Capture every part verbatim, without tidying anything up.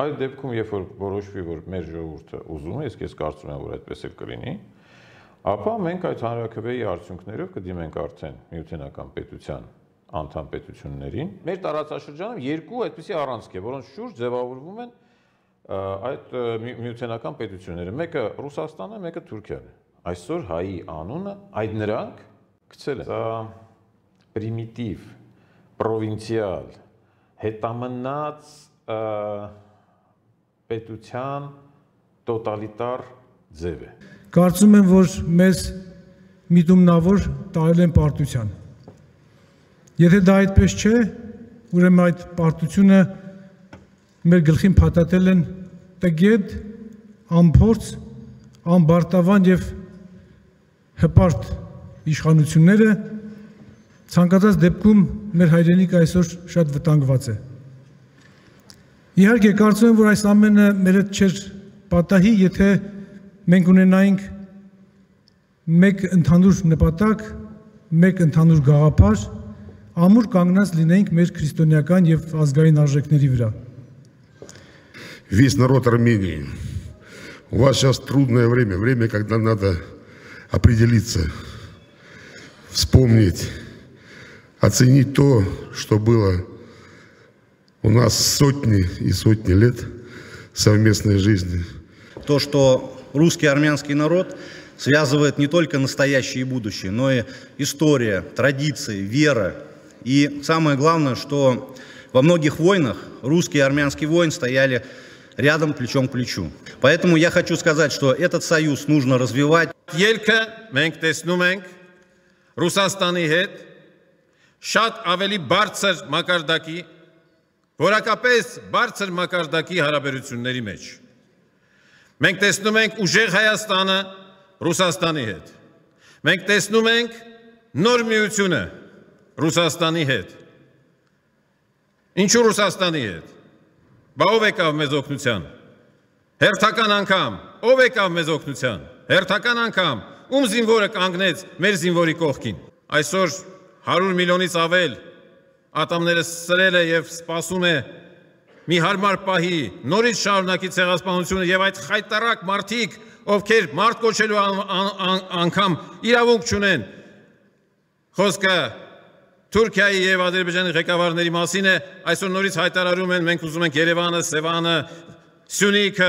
Այդ դեպքում, երբ որ որոշվի, որ մեր ժողովուրդը ուզում է, իսկ ես կարծում եմ, որ այդպես էլ կլինի, ապա մենք այդ հանրաքվեի արդյունքներով կդիմենք արդեն միութենական պետության անդամ պետություններին։ Մեր տարածաշրջանում երկու այդպիսի առանցք է, որոնց շուրջ ձևավորվում են այդ միութենական պետությունները։ Մեկը Ռուսաստանն է, մեկը Թուրքիան է։ Այսօր հայի անունը այդ նրանք գցել են։ Սա պրիմիտիվ, պրովինցիալ, հետամնաց պետության տոտալիտար ձև է։ Կարծում եմ, որ մեզ միտումնավոր տարել են պարտության։ Եթե դա այդպես չէ, ուրեմն այդ պարտությունը մեր գլխին փաթաթել են տգետ, անփորձ, անբարտավան եւ հպարտ իշխանությունները, ցանկացած դեպքում մեր հայրենիքը այսօր շատ վտանգված է։ Իհարկե, կարծում եմ, որ այս ամենը մեր հետ չէր պատահի, եթե մենք ունենայինք մեկ ընդհանուր նպատակ, մեկ ընդհանուր գաղափար, ամուր կանգնած լինեինք մեր քրիստոնեական եւ ազգային արժեքների վրա։ Весь народ Армении, у вас сейчас трудное время, время, когда надо определиться, вспомнить, оценить то, что было у нас сотни и сотни лет совместной жизни. То, что русский и армянский народ связывает не только настоящее и будущее, но и история, традиции, вера. И самое главное, что во многих войнах русский и армянский воин стояли рядом плечом к плечу. Поэтому я хочу сказать, что этот союз нужно развивать. Ելքը մենք տեսնում ենք Ռուսաստանի հետ շատ ավելի բարձր մակարդակի, որակապես բարձր մակարդակի հարաբերությունների մեջ։ Մենք տեսնում ենք ուժեղ Հայաստանը Ռուսաստանի հետ։ Մենք տեսնում ենք նոր միությունը Ռուսաստանի հետ։ Ինչու Ռուսաստանի հետ։ Բա ով եկավ մեզ օգնության։ Հերթական անգամ ով եկավ մեզ օգնության։ Հերթական անգամ ում զինվորը կանգնեց մեր զինվորի կողքին։ Այսօր հարյուր միլիոնից ավել ատամները սրել է եւ սպասում է մի հարմար պահի նորից շարունակի ցեղասպանությունը եւ այդ խայտարակ մարդիկ, ովքեր մարդ կոչելու անգամ իրավունք չունեն։ Խոսքը Թուրքիայի եւ Ադրբեջանի ղեկավարների մասին է, այսօր նորից հայտարարում են, մենք ուզում ենք Երևանը, Սևանը, Սյունիքը,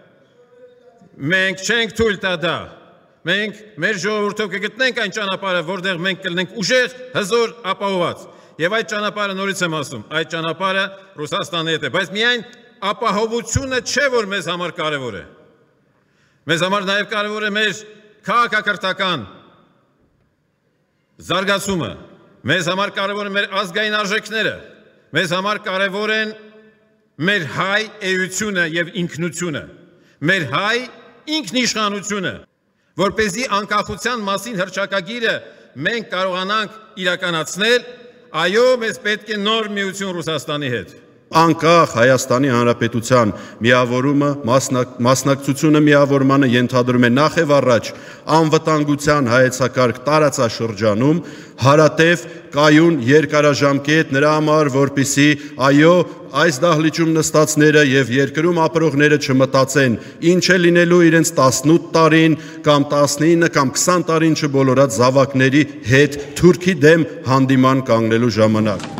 մենք չենք թույլ տա դա։ Մենք մեր ժողովուրդով կգտնենք այն ճանապարհը, որտեղ մենք կլինենք ուժեղ, հզոր, ապահոված։ Եվ այդ ճանապարհը նորից եմ ասում, այդ ճանապարհը Ռուսաստանի հետ է, բայց միայն ապահովությունը չէ, որ մեզ համար կարևոր է։ Մեզ համար նաև կարևոր է մեր քաղաքակրթական զարգացումը, մեզ համար կարևոր են մեր ազգային արժեքները, մեզ համար կարևոր են մեր հայ էությունը եւ ինքնությունը, մեր հայ ինքնիշխանությունը, որպեսզի անկախության մասին հռչակագիրը մենք կարողանանք իրականացնել, այո, մեզ պետք է նոր միություն Ռուսաստանի հետ։ Անկախ Հայաստանի Հանրապետության միավորումը, մասնակցությունը միավորմանը ենթադրում է նախ եւ առաջ անվտանգության հայեցակարգ տարածաշրջանում, հարատև կայուն երկարաժամկետ նրա համար, որպեսզի այո, այս դահլիճում նստածները եւ երկրում ապրողները չմտածեն, ինչ է լինելու իրենց տասնութ տարին կամ տասնինը կամ քսան տարին չբոլորած զավակների հետ Թուրքի դեմ հանդիման կանգնելու ժամանակ։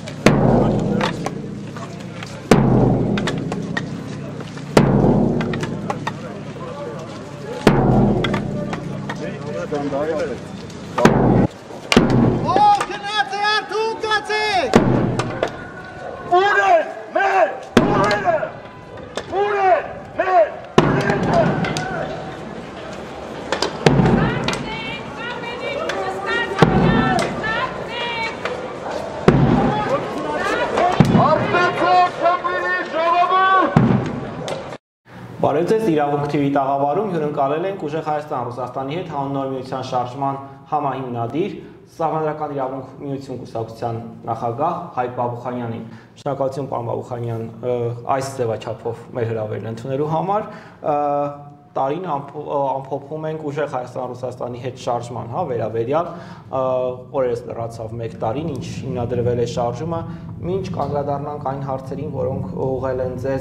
Բարև ձեզ, իրավունք թիվի տաղավարում հյուրընկալել ենք ուժեղ Հայաստան Ռուսաստանի հետ հանուն միության շարժման համահիմնադիր Սահմանադրական իրավունք միություն կուսակցության նախագահ Հայկ Բաբուխանյանին։ Շնորհակալություն, պարոն Բաբուխանյան, այս ձևաչափով մեր հրավերն ընդունելու համար։ Տարին ամփոփում ենք ուժեղ Հայաստան Ռուսաստանի հետ շարժման, հա, վերաբերյալ, օրերս լրացավ մեկ տարին, ինչ հիմնադրվել է շարժումը, մինչ կանգնադառնանք այն հարցերին, որոնք ուղղել են ձեզ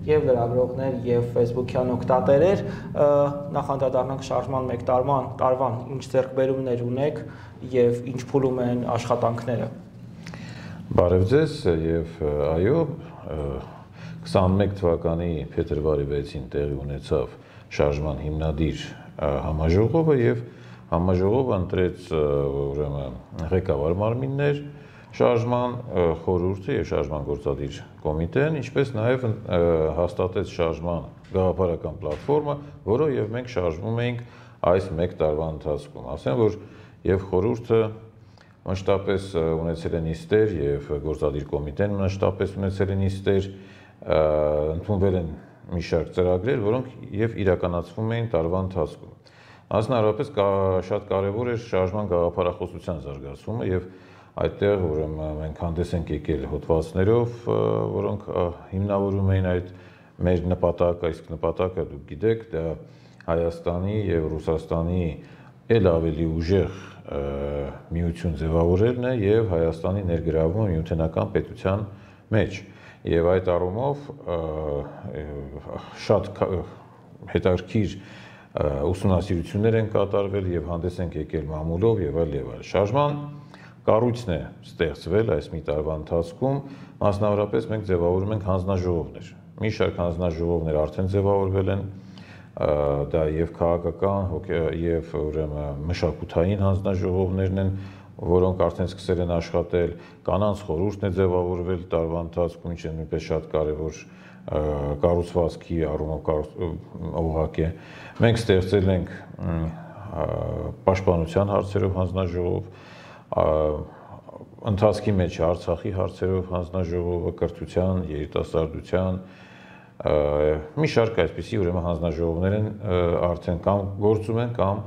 եւ լրագրողներ եւ Facebook-յան օգտատերեր, նախանդրադառնանք շարժման մեկ տարվան, տարվան ինչ ձեռքբերումներ ունեք եւ ինչ փուլում են աշխատանքները։ Բարև ձեզ եւ այո, քսանմեկ թվականի փետրվարի վեցին տեղի ունեցավ շարժման հիմնադիր համաժողովը եւ համաժողովը ընտրեց ուրեմն ղեկավար մարմիններ, շարժման խորհուրդը եւ շարժման գործադիր կոմիտեն, ինչպես նաեւ հաստատեց շարժման գաղափարական պլատֆորմը, որը եւ մենք շարժվում էինք այս մեկ տարվա ընթացքում։ Ասեմ, որ եւ խորհուրդը մշտապես ունեցել են նիստեր եւ գործադիր կոմիտեն մշտապես ունեցել են նիստեր, ընդունվել են մի շարք ծրագրեր, որոնք եւ իրականացվում էին տարվա ընթացքում։ Մասնավորապես շատ կարեւոր էր շարժման գաղափարախոսության զարգացումը եւ այդտեղ ուրեմն մենք հանդես ենք եկել հոդվածներով, որոնք հիմնավորում էին այդ մեր նպատակը, իսկ նպատակը դուք գիտեք, դա Հայաստանի եւ Ռուսաստանի ել ավելի ուժեղ միություն ձևավորելն է եւ Հայաստանի ներգրավումը միութենական պետության մեջ եւ այդ առումով շատ հետաքրքիր ուսումնասիրություններ են կատարվել եւ հանդես են եկել մամուլով եւ այլ եւ այլ։ Շարժման կառույցն է ստեղծվել այս մի տարվա ընթացքում, մասնավորապես մենք ձևավորում ենք հանձնաժողովներ։ Մի շարք հանձնաժողովներ արդեն ձևավորվել են, դա եւ քաղաքական եւ ուրեմն մշակութային հանձնաժողովներն են, որոնք արդեն սկսել են աշխատել, կանանց խորհուրդն է ձևավորվել տարվա ընթացքում, ինչը նույնպես շատ կարեւոր կառուցվածքի առումով օղակ է։ Մենք ստեղծել ենք պաշտպանության հարցերով հանձնաժողով, ընթացքի մեջ Արցախի հարցերով հանձնաժողովը, կրթության, երիտասարդության մի շարք այսպիսի ուրեմն հանձնաժողովներ են արդեն կամ գործում են կամ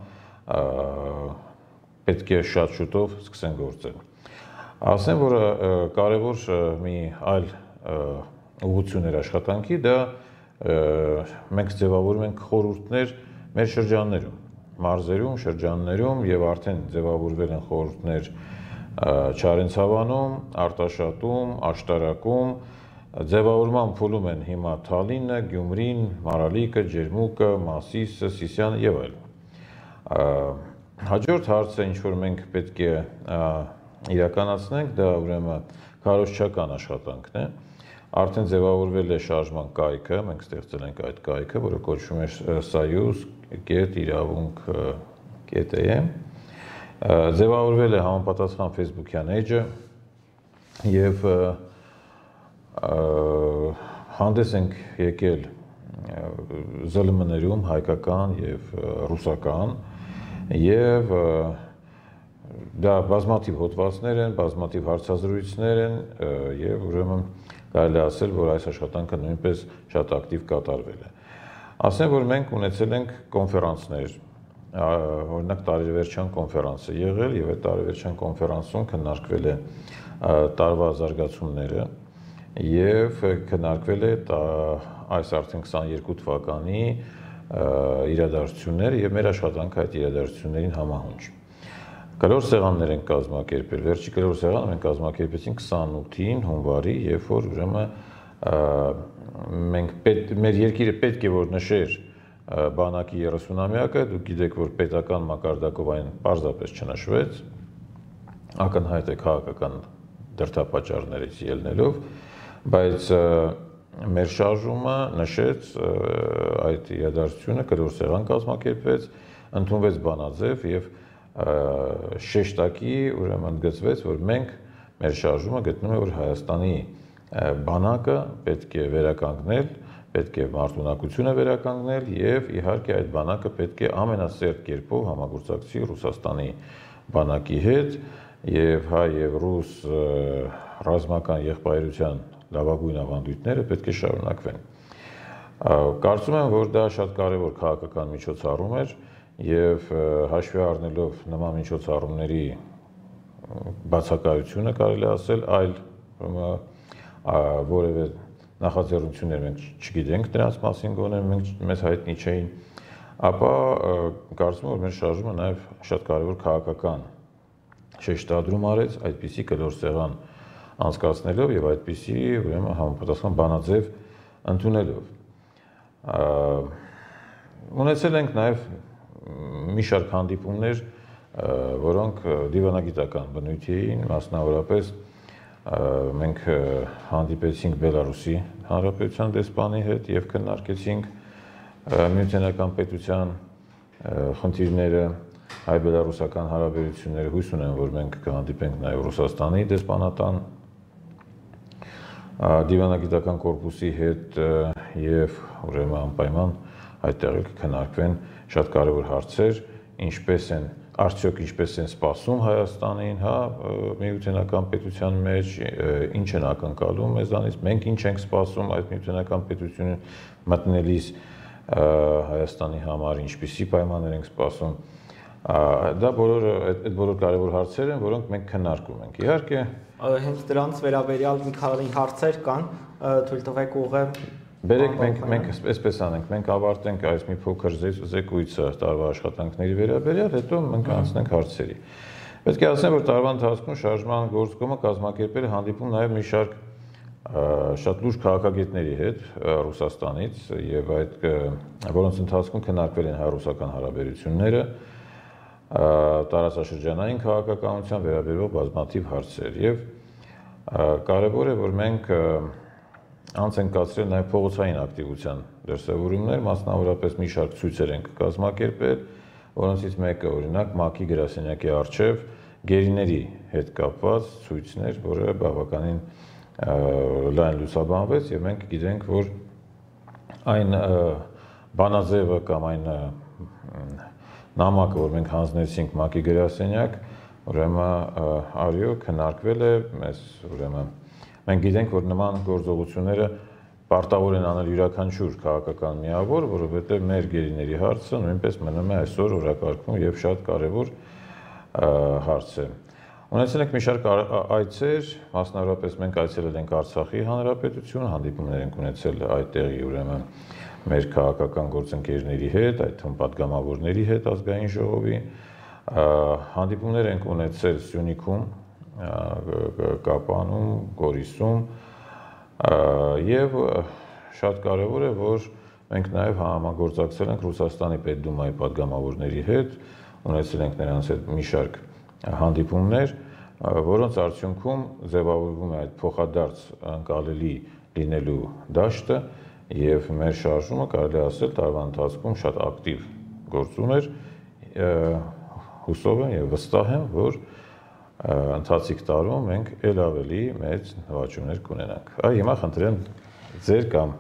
պետք է շատ շուտով սկսեն գործել։ Ասեմ, որ կարևոր մի այլ ուղղություն էր աշխատանքի, դա մենք ձևավորում ենք խորհուրդներ մեր շրջաններում, մարզերում, շրջաններում եւ արդեն ձևավորվել են խորհուրդներ Չարենցավանում, Արտաշատում, Աշտարակում, ձևավորման փուլում են հիմա Թալինը, Գյումրին, Մարալիկը, Ջերմուկը, Մասիսը, Սիսիանը եւ այլն։ Հաջորդ հարցը, ինչ որ մենք պետք է իրականացնենք, դա ուրեմն քարոզչական աշխատանքն է։ Արդեն ձևավորվել է շարժման կայքը, մենք ստեղծել ենք այդ կայքը, որը կոչվում է Սայուզ կետ իրավունք կետ է։ Ձևավորվել է համապատասխան Facebook-յան էջը եւ հանդես ենք եկել զը էլ էմ-ներում հայկական եւ ռուսական եւ դա բազմաթիվ հոդվածներ են, բազմաթիվ հարցազրույցներ են եւ ուրեմն կարելի ասել, որ այս աշխատանքը նույնպես շատ ակտիվ կատարվել է։ Ասեմ, որ մենք ունեցել ենք կոնֆերանսներ, օրինակ տարեվերջյան կոնֆերանսը եղել եւ այդ տարեվերջյան կոնֆերանսում քննարկվել է տարվա զարգացումները եւ քննարկվել է այս արդեն քսաներկու թվականի իրադարձությունները եւ մեր աշխատանքը այդ իրադարձություններին համահունչ։ Կլոր սեղաններ են կազմակերպել, վերջի կլոր սեղանը մենք կազմակերպեցինք քսանութին հունվարի, երբ որ ուրեմն մենք մեր երկիրը պետք է որ նշեր բանակի երեսունամյակը, դուք գիտեք, որ պետական մակարդակով այն պարզապես չնշվեց, ակնհայտ է քաղաքական դրդապատճառներից ելնելով, բայց մեր շարժումը նշեց այդ իրադարձությունը, կլոր սեղան կազմակերպվեց, ընդունվեց բանաձև եւ շեշտակի ուրեմն ընդգծվեց, որ մենք մեր շարժումը գտնում է, որ Հայաստանի բանակը պետք է վերականգնել, պետք է մարտունակությունը վերականգնել եւ իհարկե այդ բանակը պետք է ամենասերտ կերպով համագործակցի Ռուսաստանի բանակի հետ եւ հայ եւ ռուս ռազմական եղբայրության լավագույն ավանդույթները պետք է շարունակվեն։ Կարծում եմ, որ դա շատ կարևոր քաղաքական միջոցառում էր եւ հաշվի առնելով նման միջոցառումների բացակայությունը կարելի ասել, այլ որևէ նախաձեռնություններ մենք չգիտենք դրանց մասին, գոնե մենք մեզ հայտնի չէին, ապա կարծում եմ, որ մեր շարժումը նաեւ շատ կարևոր քաղաքական շեշտադրում արեց այդպիսի կլոր սեղան անցկացնելով եւ այդպիսի ուրեմն համապատասխան բանաձև ընդունելով։ Ունեցել ենք նաև մի շարք հանդիպումներ, որոնք դիվանագիտական բնույթի էին, մասնավորապես մենք հանդիպեցինք Բելարուսի Հանրապետության դեսպանի հետ եւ քննարկեցինք միութենական պետության խնդիրները, հայ-բելարուսական հարաբերությունները, հույս ունեմ, որ մենք կհանդիպենք նաև Ռուսաստանի դեսպանատան դիվանագիտական կորպուսի հետ եւ ուրեմն անպայման այդտեղ կքննարկվեն շատ կարևոր հարցեր, ինչպես են արդյոք ինչպես են սպասում Հայաստանին, հա, միութենական պետության մեջ, ինչ են ակնկալում մեզանից, մենք ինչ ենք սպասում այդ միութենական պետությունը մտնելիս Հայաստանի համար, ինչպիսի պայմաններ ենք սպասում, դա բոլորը այդ բոլոր կարևոր հարցեր են, որոնք մենք քննարկում ենք։ Իհարկե, հենց դրանց վերաբերյալ մի քանի հարցեր կան, թույլ տվեք ուղղեմ Բերեք մենք մենք այսպես անենք, մենք ավարտենք այս մի փոքր զեկույցը տարվա աշխատանքների վերաբերյալ, հետո մենք անցնենք հարցերի։ Պետք է ասեմ, որ տարվա ընթացքում շարժման գործկոմը կազմակերպել է հանդիպում նաև մի շարք շատ լուրջ քաղաքագետների հետ Ռուսաստանից եւ այդ որոնց ընթացքում քննարկվել են հայ-ռուսական հարաբերությունները, տարածաշրջանային քաղաքականության վերաբերող բազմաթիվ հարցեր եւ կարեւոր է, որ մենք անց ենք կացրել նաև փողոցային ակտիվության դրսևորումներ, մասնավորապես մի շարք ցույցեր ենք կազմակերպել, որոնցից մեկը օրինակ ՄԱԿ-ի գրասենյակի առջև գերիների հետ կապված ցույցներ, որը բավականին լայն լուսաբանվեց եւ մենք գիտենք, որ այն բանաձևը կամ այն նամակը, որ մենք հանձնեցինք ՄԱԿ-ի գրասենյակ, ուրեմն արյո քննարկվել է, մեզ ուրեմն Մենք գիտենք, որ նման գործողությունները պարտավոր են անել յուրաքանչյուր քաղաքական միավոր, որովհետև մեր գերիների հարցը նույնպես մնում է այսօր օրակարգում եւ շատ կարեւոր հարց է։ Ունեցել ենք մի շարք այցեր, մասնավորապես մենք այցելել ենք Արցախի Հանրապետություն, հանդիպումներ ենք ունեցել այդտեղի ուրեմն մեր քաղաքական գործընկերների հետ, այդ թվում պատգամավորների հետ ազգային ժողովի, հանդիպումներ ենք ունեցել Սյունիքում, Կապանում, Գորիսում եւ շատ կարեւոր է, որ մենք նաեւ համագործակցել ենք Ռուսաստանի Պետդումայի պատգամավորների հետ, ունեցել ենք նրանց հետ մի շարք հանդիպումներ, որոնց արդյունքում ձևավորվում է այդ փոխադարձ անկալելի լինելու դաշտը եւ մեր շարժումը կարելի ասել տարվա ընթացքում շատ ակտիվ գործում էր, հուսով եմ եւ վստահ եմ, որ ընթացիկ տարում մենք ել ավելի մեծ նվաճումներ կունենանք։ Այ հիմա խնդրեմ ձեր կամ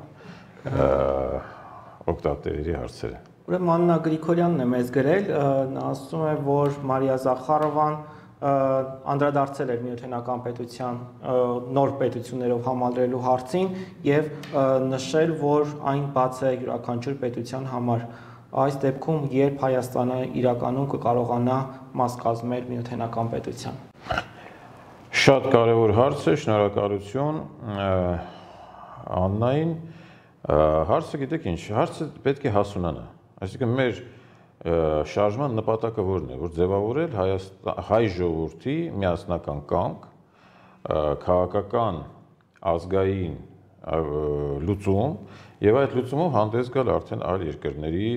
օգտատերերի հարցերը։ Ուրեմն Աննա Գրիգորյանն է մեզ գրել, նա ասում է, որ Մարիա Զախարովան անդրադարձել էր միութենական պետության նոր պետություններով համալրելու հարցին եւ նշել, որ այն բաց է յուրաքանչյուր պետության համար։ Այս դեպքում երբ Հայաստանը իրականում կկարողանա մաս կազմել միութենական պետության։ Շատ կարևոր հարց է, շնորհակալություն Աննային։ Հարցը գիտեք ինչ, հարցը պետք է հասունանա։ Այսինքն մեր շարժման նպատակը որն է, որ ձևավորել հայ ժողովրդի միասնական կամք, քաղաքական ազգային լուծում եւ այդ լուծումով հանդես գալ արդեն այլ երկրների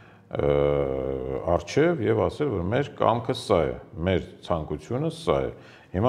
առջև եւ ասել, որ մեր կամքը սա է, մեր ցանկությունը սա է։ Հիմա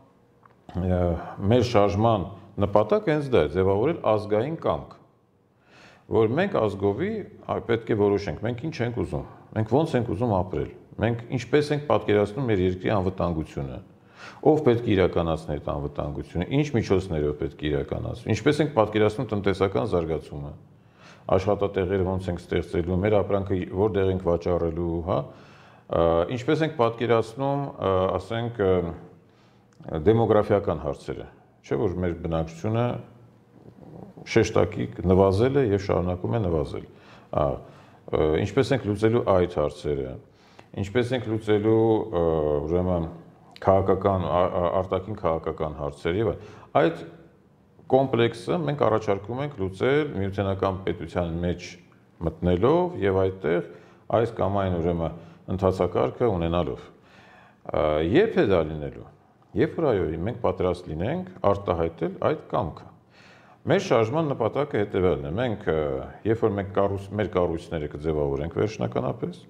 մեր շարժման նպատակը հենց դա է, ձևավորել ազգային կամք, որ մենք ազգովի պետք է որոշենք, մենք ինչ ենք ուզում, մենք ոնց ենք ուզում ապրել, մենք ինչպես ենք պատկերացնում մեր երկրի անվտանգությունը, ով պետք է իրականացնի այդ անվտանգությունը, ինչ միջոցներով պետք է իրականացվի, ինչպես ենք պատկերացնում տնտեսական զարգացումը, աշխատատեղերը ոնց ենք ստեղծելու, մեր ապրանքը որտեղ ենք վաճառելու, հա, ինչպես ենք պատկերացնում, ասենք, դեմոգրաֆիական հարցերը, չէ՞ որ մեր բնակչությունը շեշտակի նվազել է եւ շարունակում է նվազել։ Ինչպես ենք լուծելու այդ հարցերը, ինչպես ենք լուծելու ուրեմն քաղաքական արտաքին քաղաքական հարցեր եւ այդ կոմպլեքսը մենք առաջարկում ենք լուծել միութենական պետության մեջ մտնելով եւ այդտեղ այս կամ այն ուրեմն ընթացակարգը ունենալով։ Երբ է դա լինելու, երբ որ այո մենք պատրաստ լինենք արտահայտել այդ կամքը։ Մեր շարժման նպատակը հետևյալն է։ Մենք երբ որ մենք կառույց մեր կառույցները կձևավորենք վերջնականապես,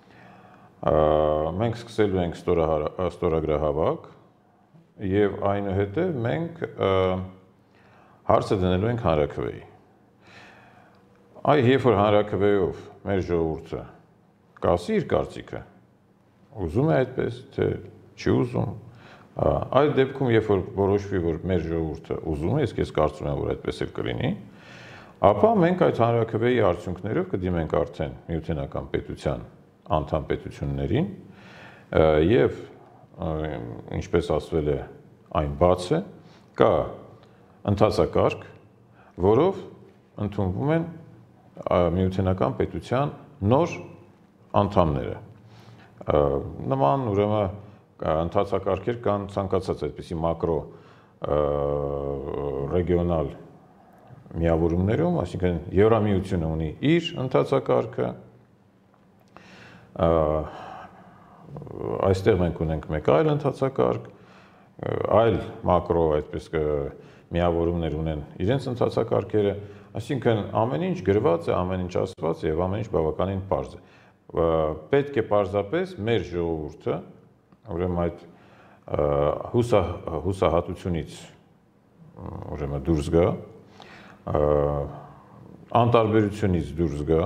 մենք սկսելու ենք ստորագրահավաք եւ այնուհետեւ մենք հարցը դնելու ենք հանրաքվեի։ Այ երբ որ հանրաքվեով մեր ժողովուրդը կասի իր կարծիքը, ուզում է այդպես, թե չի ուզում, այդ դեպքում երբ որ որոշվի, որ մեր ժողովուրդը ուզում է, իսկ ես կարծում եմ, որ այդպես էլ կլինի, ապա մենք այդ հանրաքվեի արդյունքներով կդիմենք արդեն միութենական պետության անդամ պետություններին եւ ինչպես ասվել է, այն բաց է, կա ընթացակարգ, որով ընդունվում են միութենական պետության նոր անդամները։ Նման ուրեմն ընթացակարգեր կան ցանկացած այդպիսի մակրո ռեգիոնալ միավորումներում, այսինքն Եվրամիությունը ունի իր ընթացակարգը, այստեղ մենք ունենք մեկ այլ ընթացակարգ, այլ մակրո այդպես միավորումներ ունեն իրենց ընթացակարգերը, այսինքն ամեն ինչ գրված է, ամեն ինչ ասված է եւ ամեն ինչ բավականին պարզ է։ Պետք է պարզապես մեր ժողովուրդը, ուրեմն այդ հուսա հուսահատությունից ուրեմն դուրս գա, անտարբերությունից դուրս գա,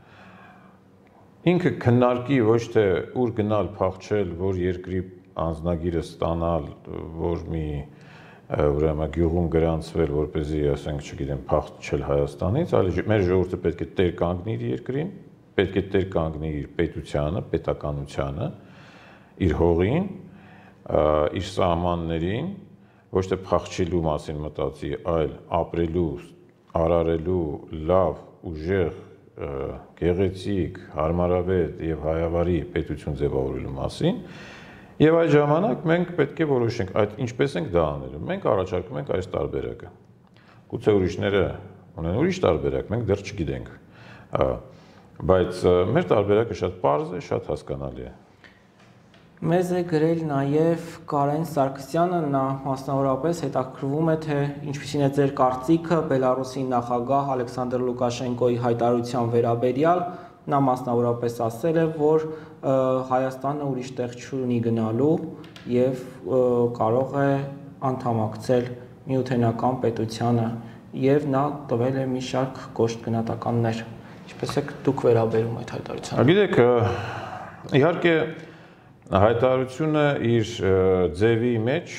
ինքը քննարկի ոչ թե ուր գնալ փախչել, որ երկրի անձնագիրը ստանալ, որ մի ուրեմն գյուղում գրանցվել, որպեսզի, ասենք, չգիտեմ, փախչել Հայաստանից, այլ մեր ժողովուրդը պետք է տեր կանգնի իր երկրին, պետք է տեր կանգնի իր պետությանը, պետականությանը, իր հողին, իր սահմաններին, ոչ թե փախչելու մասին մտածի, այլ ապրելու, արարելու լավ, ուժեղ, գեղեցիկ, հարմարավետ եւ հայավարի պետություն ձևավորելու մասին, եւ այդ ժամանակ մենք պետք է որոշենք, այդ ինչպես ենք դա անելու։ Մենք առաջարկում ենք այս տարբերակը։ Գուցե ուրիշները ունեն ուրիշ տարբերակ, մենք դեռ չգիտենք։ Բայց մեր տարբերակը շատ պարզ է, շատ հասկանալի է։ Մեզ է գրել նաև Կարեն Սարգսյանը, նա մասնավորապես հետաքրքրվում է, թե ինչպիսին է ձեր կարծիքը Բելարուսի նախագահ Ալեքսանդր Լուկաշենկոյի հայտարարության վերաբերյալ, նա մասնավորապես ասել է, որ Հայաստանը ուրիշ տեղ չունի գնալու եւ կարող է անդամակցել միութենական պետությանը եւ նա տվել է մի շարք կոշտ գնահատականներ։ Ինչպես եք դուք վերաբերում այդ հայտարարությանը։ Գիտեք, իհարկե հայտարարությունը իր ձևի մեջ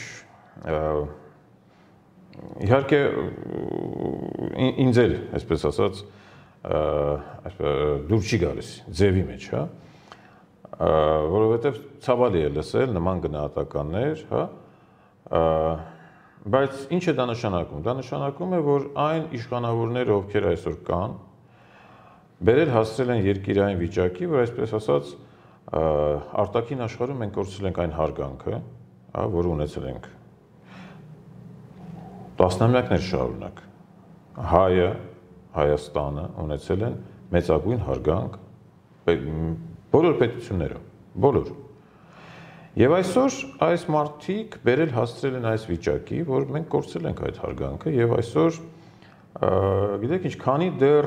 իհարկե ինձ էլ, այսպես ասած, դուր չի գալիս ձևի մեջ, հա, որովհետև ցավալի է լսել նման գնահատականներ, հա, բայց ինչ է դա նշանակում։ Դա նշանակում է, որ այն իշխանավորները, ովքեր այսօր կան, բերել հասցրել են երկիրային վիճակի, որ այսպես ասած արտաքին աշխարհում մենք կորցրել ենք այն հարգանքը, որը ունեցել ենք տասնամյակներ շարունակ։ Հայը, Հայաստանը ունեցել են մեծագույն հարգանք բոլոր պետություններում, բոլոր։ Եվ այսօր այս մարդիկ բերել հասցրել են այս վիճակի, որ մենք կորցրել ենք այդ հարգանքը, եւ այսօր գիտեք ինչ, քանի դեռ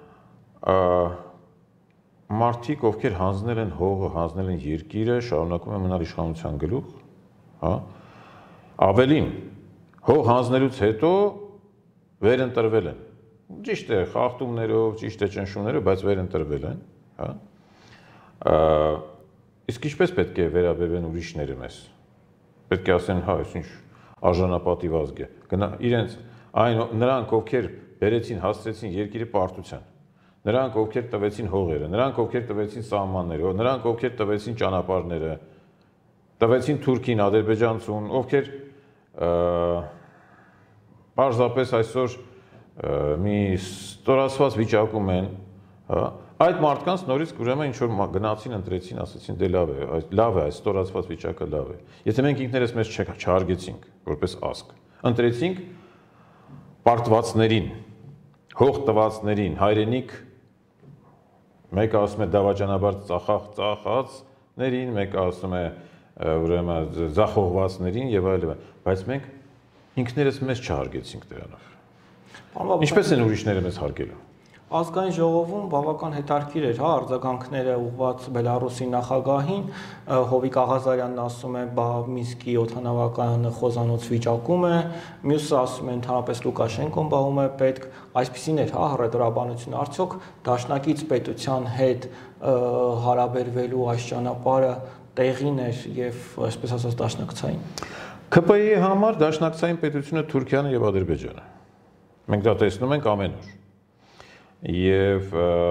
մարդիկ, ովքեր հանձնել են հողը, հանձնել են երկիրը, շարունակում են մնալ իշխանության գլուխ, հա, ավելին, հող հանձնելուց հետո վերընտրվել են, ճիշտ է, խախտումներով, ճիշտ է ճնշումներով, բայց վերընտրվել են, հա, իսկ ինչպես պետք է վերաբերվեն ուրիշները մեզ, պետք է ասեն, հա, այս ինչ արժանապատիվ ազգ է, գնա, իրենց, այն, նրանք, ովքեր բերեցին, հասցրեցին երկիրը պարտության, նրանք ովքեր տվեցին հողերը, նրանք ովքեր տվեցին սահմանները, նրանք ովքեր տվեցին ճանապարհները, տվեցին Թուրքին, Ադրբեջանցուն, ովքեր պարզապես այսօր մի ստորացված վիճակում են, հա, այդ մարդկանց նորից ուրեմն ինչ որ գնացին, ընտրեցին, ասացին դե լավ է, լավ է, այս ստորացված վիճակը լավ է։ Եթե մենք ինքներս մեզ չհարգեցինք որպես ազգ, ընտրեցինք պարտվածներին, հող տվածներին, հայրենիք, մեկը ասում է դավաճանաբար ծախախ ծախածներին, մեկը ասում է ուրեմն ձախողվածներին եւ այլն, բայց մենք ինքներս մեզ չհարգեցինք դրանով։ Ինչպես են ուրիշները մեզ հարգելու։ Ազգային ժողովում բավական հետաքրքիր էր, հա, արձագանքները ուղղված Բելարուսի նախագահին, Հովիկ Աղազարյանն ասում է, բա Մինսկի օդանավակայանը խոզանոց վիճակում է, մյուսը ասում է, ընդհանրապես Լուկաշենկոն բաղում է պետք, այսպիսին էր, հա, հռետորաբանությունը, արդյոք դաշնակից պետության հետ հարաբերվելու այս ճանապարհը տեղին էր եւ այսպես ասած դաշնակցային։ ՔՊԻ-ի համար դաշնակցային պետությունը Թուրքիան եւ Ադրբեջանը։ Մենք դա տեսնում ենք ամեն օր։ Եվ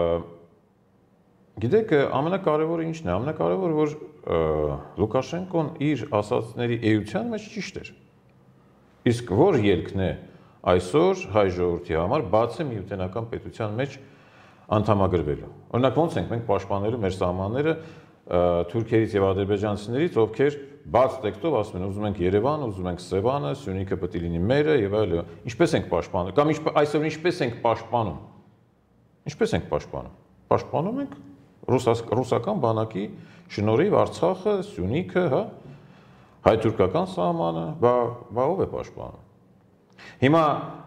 գիտեք, ամենակարևորը ինչն է, ամենակարևորը որ Լուկաշենկոն իր ասածների էության մեջ ճիշտ էր։ Իսկ որ ելքն է այսօր հայ ժողովրդի համար բաց է միութենական պետության մեջ անդամագրվելու։ Օրինակ ոնց ենք մենք պաշտպանելու մեր սահմանները թուրքերից եւ ադրբեջանցիներից, ովքեր բաց տեքստով ասում են, ուզում ենք Երևան, ուզում ենք Սևանը, Սյունիքը պետք է լինի մերը եւ այլն։ Ինչպես ենք պաշտպանում, կամ այսօր ինչպես ենք պաշտպանում։ Ինչպես ենք պաշտպանում։ Պաշտպանում ենք ռուսական բանակի շնորհիվ Արցախը, Սյունիքը, հա, հայ-թուրքական սահմանը, բա բա ով է պաշտպանում։ Հիմա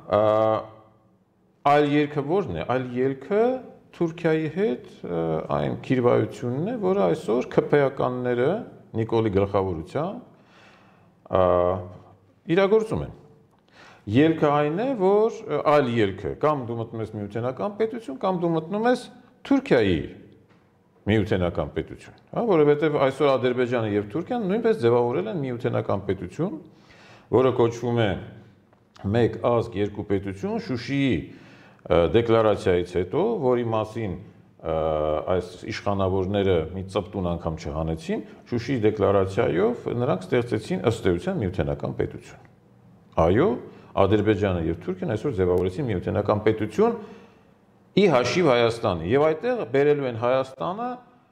այլ ելքը ո՞րն է։ Այլ ելքը Թուրքիայի հետ այն քիրվայությունն է, որը այսօր ՔՊ-ականները Նիկոլի գլխավորությամբ իրագործում են։ Ելքը այն է, որ այլ ելքը, կամ դու մտնում ես միութենական պետություն, կամ դու մտնում ես Թուրքիայի միութենական պետություն, հա, որովհետև այսօր Ադրբեջանը եւ Թուրքիան նույնպես ձևավորել են միութենական պետություն, որը կոչվում է մեկ ազգ, երկու պետություն, Շուշիի դեկլարացիայից հետո, որի մասին այս իշխանավորները մի ծպտուն անգամ չհանեցին, Շուշիի դեկլարացիայով նրանք ստեղծեցին ըստ էության միութենական պետություն։ Այո, Ադրբեջանը եւ Թուրքիան այսօր ձևավորեցին միութենական պետություն ի հաշիվ Հայաստանի, եւ այդտեղ բերելու են Հայաստանը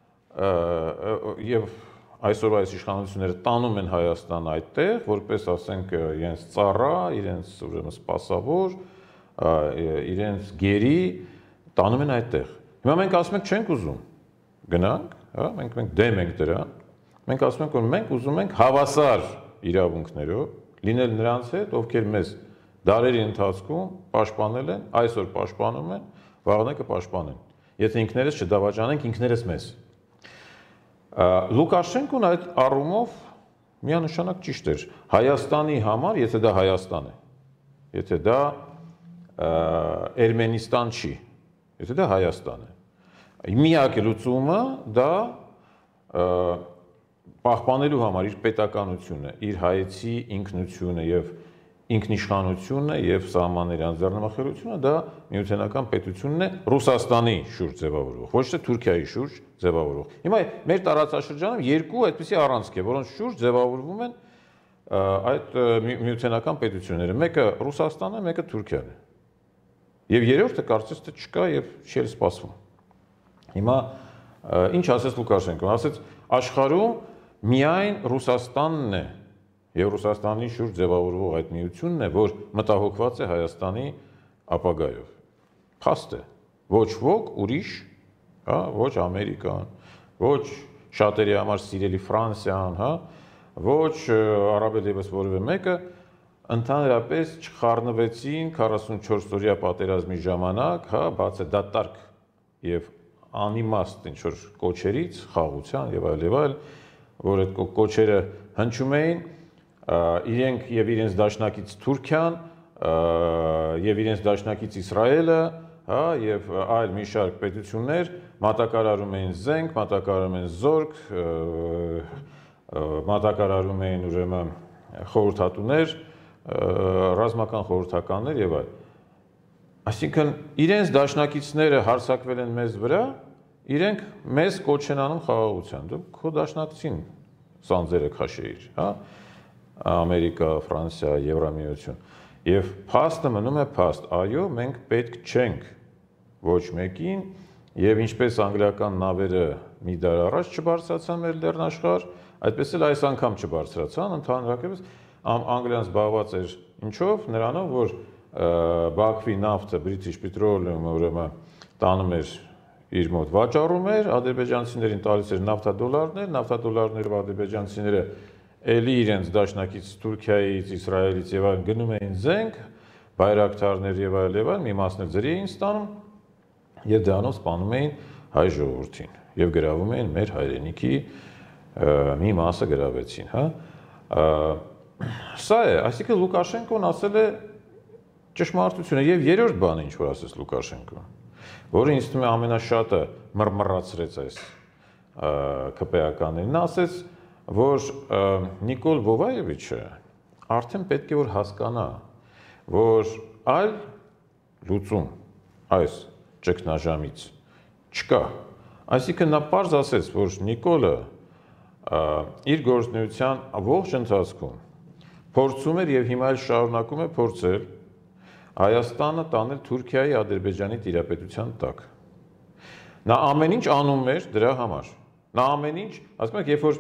եւ այսօր այս իշխանությունները տանում են Հայաստան այդտեղ, որպես ասենք իրենց ծառա, իրենց ուրեմն սպասավոր, իրենց գերի տանում են այդտեղ։ Հիմա մենք ասում ենք չենք ուզում գնանք, հա, մենք մենք դեմ ենք դրան։ Մենք ասում ենք որ մենք ուզում ենք հավասար իրավունքներով լինել նրանց հետ, ովքեր մեզ դարերի ընթացքում պաշտպանել են, այսօր պաշտպանում են, վաղը կպաշտպանեն։ Եթե ինքներս չդավաճանենք ինքներս մեզ։ Լուկաշենկոն այդ առումով միանշանակ ճիշտ էր։ Հայաստանի համար, եթե դա Հայաստան է, եթե դա Էրմենիստան չի, եթե դա Հայաստան է։ Միակ լուծումը դա պահպանելու համար իր պետականությունը, իր հայեցի ինքնությունը եւ ինքնիշխանությունը եւ սահմանների անձեռնամխելիությունը դա միութենական պետությունն է Ռուսաստանի շուրջ ձևավորվող, ոչ թե Թուրքիայի շուրջ ձևավորվող։ Հիմա մեր տարածաշրջանում երկու այդպիսի առանցք է, որոնց շուրջ ձևավորվում են այդ միութենական պետությունները, մեկը Ռուսաստանն է, մեկը Թուրքիան է։ Եվ երրորդը կարծես թե չկա եւ չի էլ սպասվում։ Հիմա ինչ ասեց Լուկաշենկոն, ասեց աշխարհում միայն Ռուսաստանն է եւ Ռուսաստանի շուրջ ձևավորվող այդ միությունն է, որ մտահոգված է Հայաստանի ապագայով։ Փաստ է, ոչ ոք ուրիշ, հա, ոչ Ամերիկան, ոչ շատերի համար սիրելի Ֆրանսիան, հա, ոչ առավել եւս որևէ մեկը ընդհանրապես չխառնվեցին քառասունչորս օրյա պատերազմի ժամանակ, հա, բաց է դատարկ եւ անիմաստ ինչ որ կոչերից, խաղաղության եւ այլ եւ այլ, որ այդ կոչերը հնչում էին, իրենք եւ իրենց դաշնակից Թուրքիան եւ իրենց դաշնակից Իսրայելը, հա, եւ այլ մի շարք պետություններ մատակարարում էին զենք, մատակարարում էին զորք, մատակարարում էին ուրեմն խորհրդատուներ, ռազմական խորհրդականներ եւ այլ։ Այսինքն իրենց դաշնակիցները հարձակվել են մեզ վրա, իրենք մեզ կոչ են անում խաղաղության։ Դու քո դաշնակցին սանձերը քաշեիր, հա, Ամերիկա, Ֆրանսիա, Եվրամիություն։ Եվ փաստը մնում է փաստ, այո, մենք պետք չենք ոչ մեկին, եւ ինչպես անգլիական նավերը մի դար առաջ չբարձրացան մեր լեռնաշխարհ, այդպես էլ այս անգամ չբարձրացան, ընդհանրապես Անգլիան զբաղված էր ինչով, նրանով, որ Բաքվի նավթը British Petroleum-ը ուրեմն տանում էր իր մոտ վաճառում էր, ադրբեջանցիներին տալիս էր նավթադոլարներ, նավթադոլարներով ադրբեջանցիները էլի իրենց դաշնակից Թուրքիայից, Իսրայելից եւ այլն գնում էին զենք, բայրակթարներ եւ այլ եւ այլ, մի մասն էլ ձրի էին ստանում եւ դրանով սպանում էին հայ ժողովրդին եւ գրավում էին մեր հայրենիքի մի մասը գրավեցին, հա։ Սա է, այսինքն Լուկաշենկոն ասել է ճշմարտությունը եւ երրորդ բանը ինչ որ ասեց Լուկաշենկոն, որը ինձ թվում է ամենաշատը մռմռացրեց այս ԿՊԱ-ականներին, ասեց, որ Նիկոլ Բովայևիչը արդեն պետք է որ հասկանա, որ այլ լուծում այս ճգնաժամից չկա։ Այսինքն նա պարզ ասեց, որ Նիկոլը իր գործունեության ողջ ընթացքում փորձում էր եւ հիմա էլ շարունակում է փորձել Հայաստանը տանել Թուրքիայի, Ադրբեջանի տիրապետության տակ։ Նա ամեն ինչ անում էր դրա համար։ Նա ամեն ինչ, ասում եք, երբ որ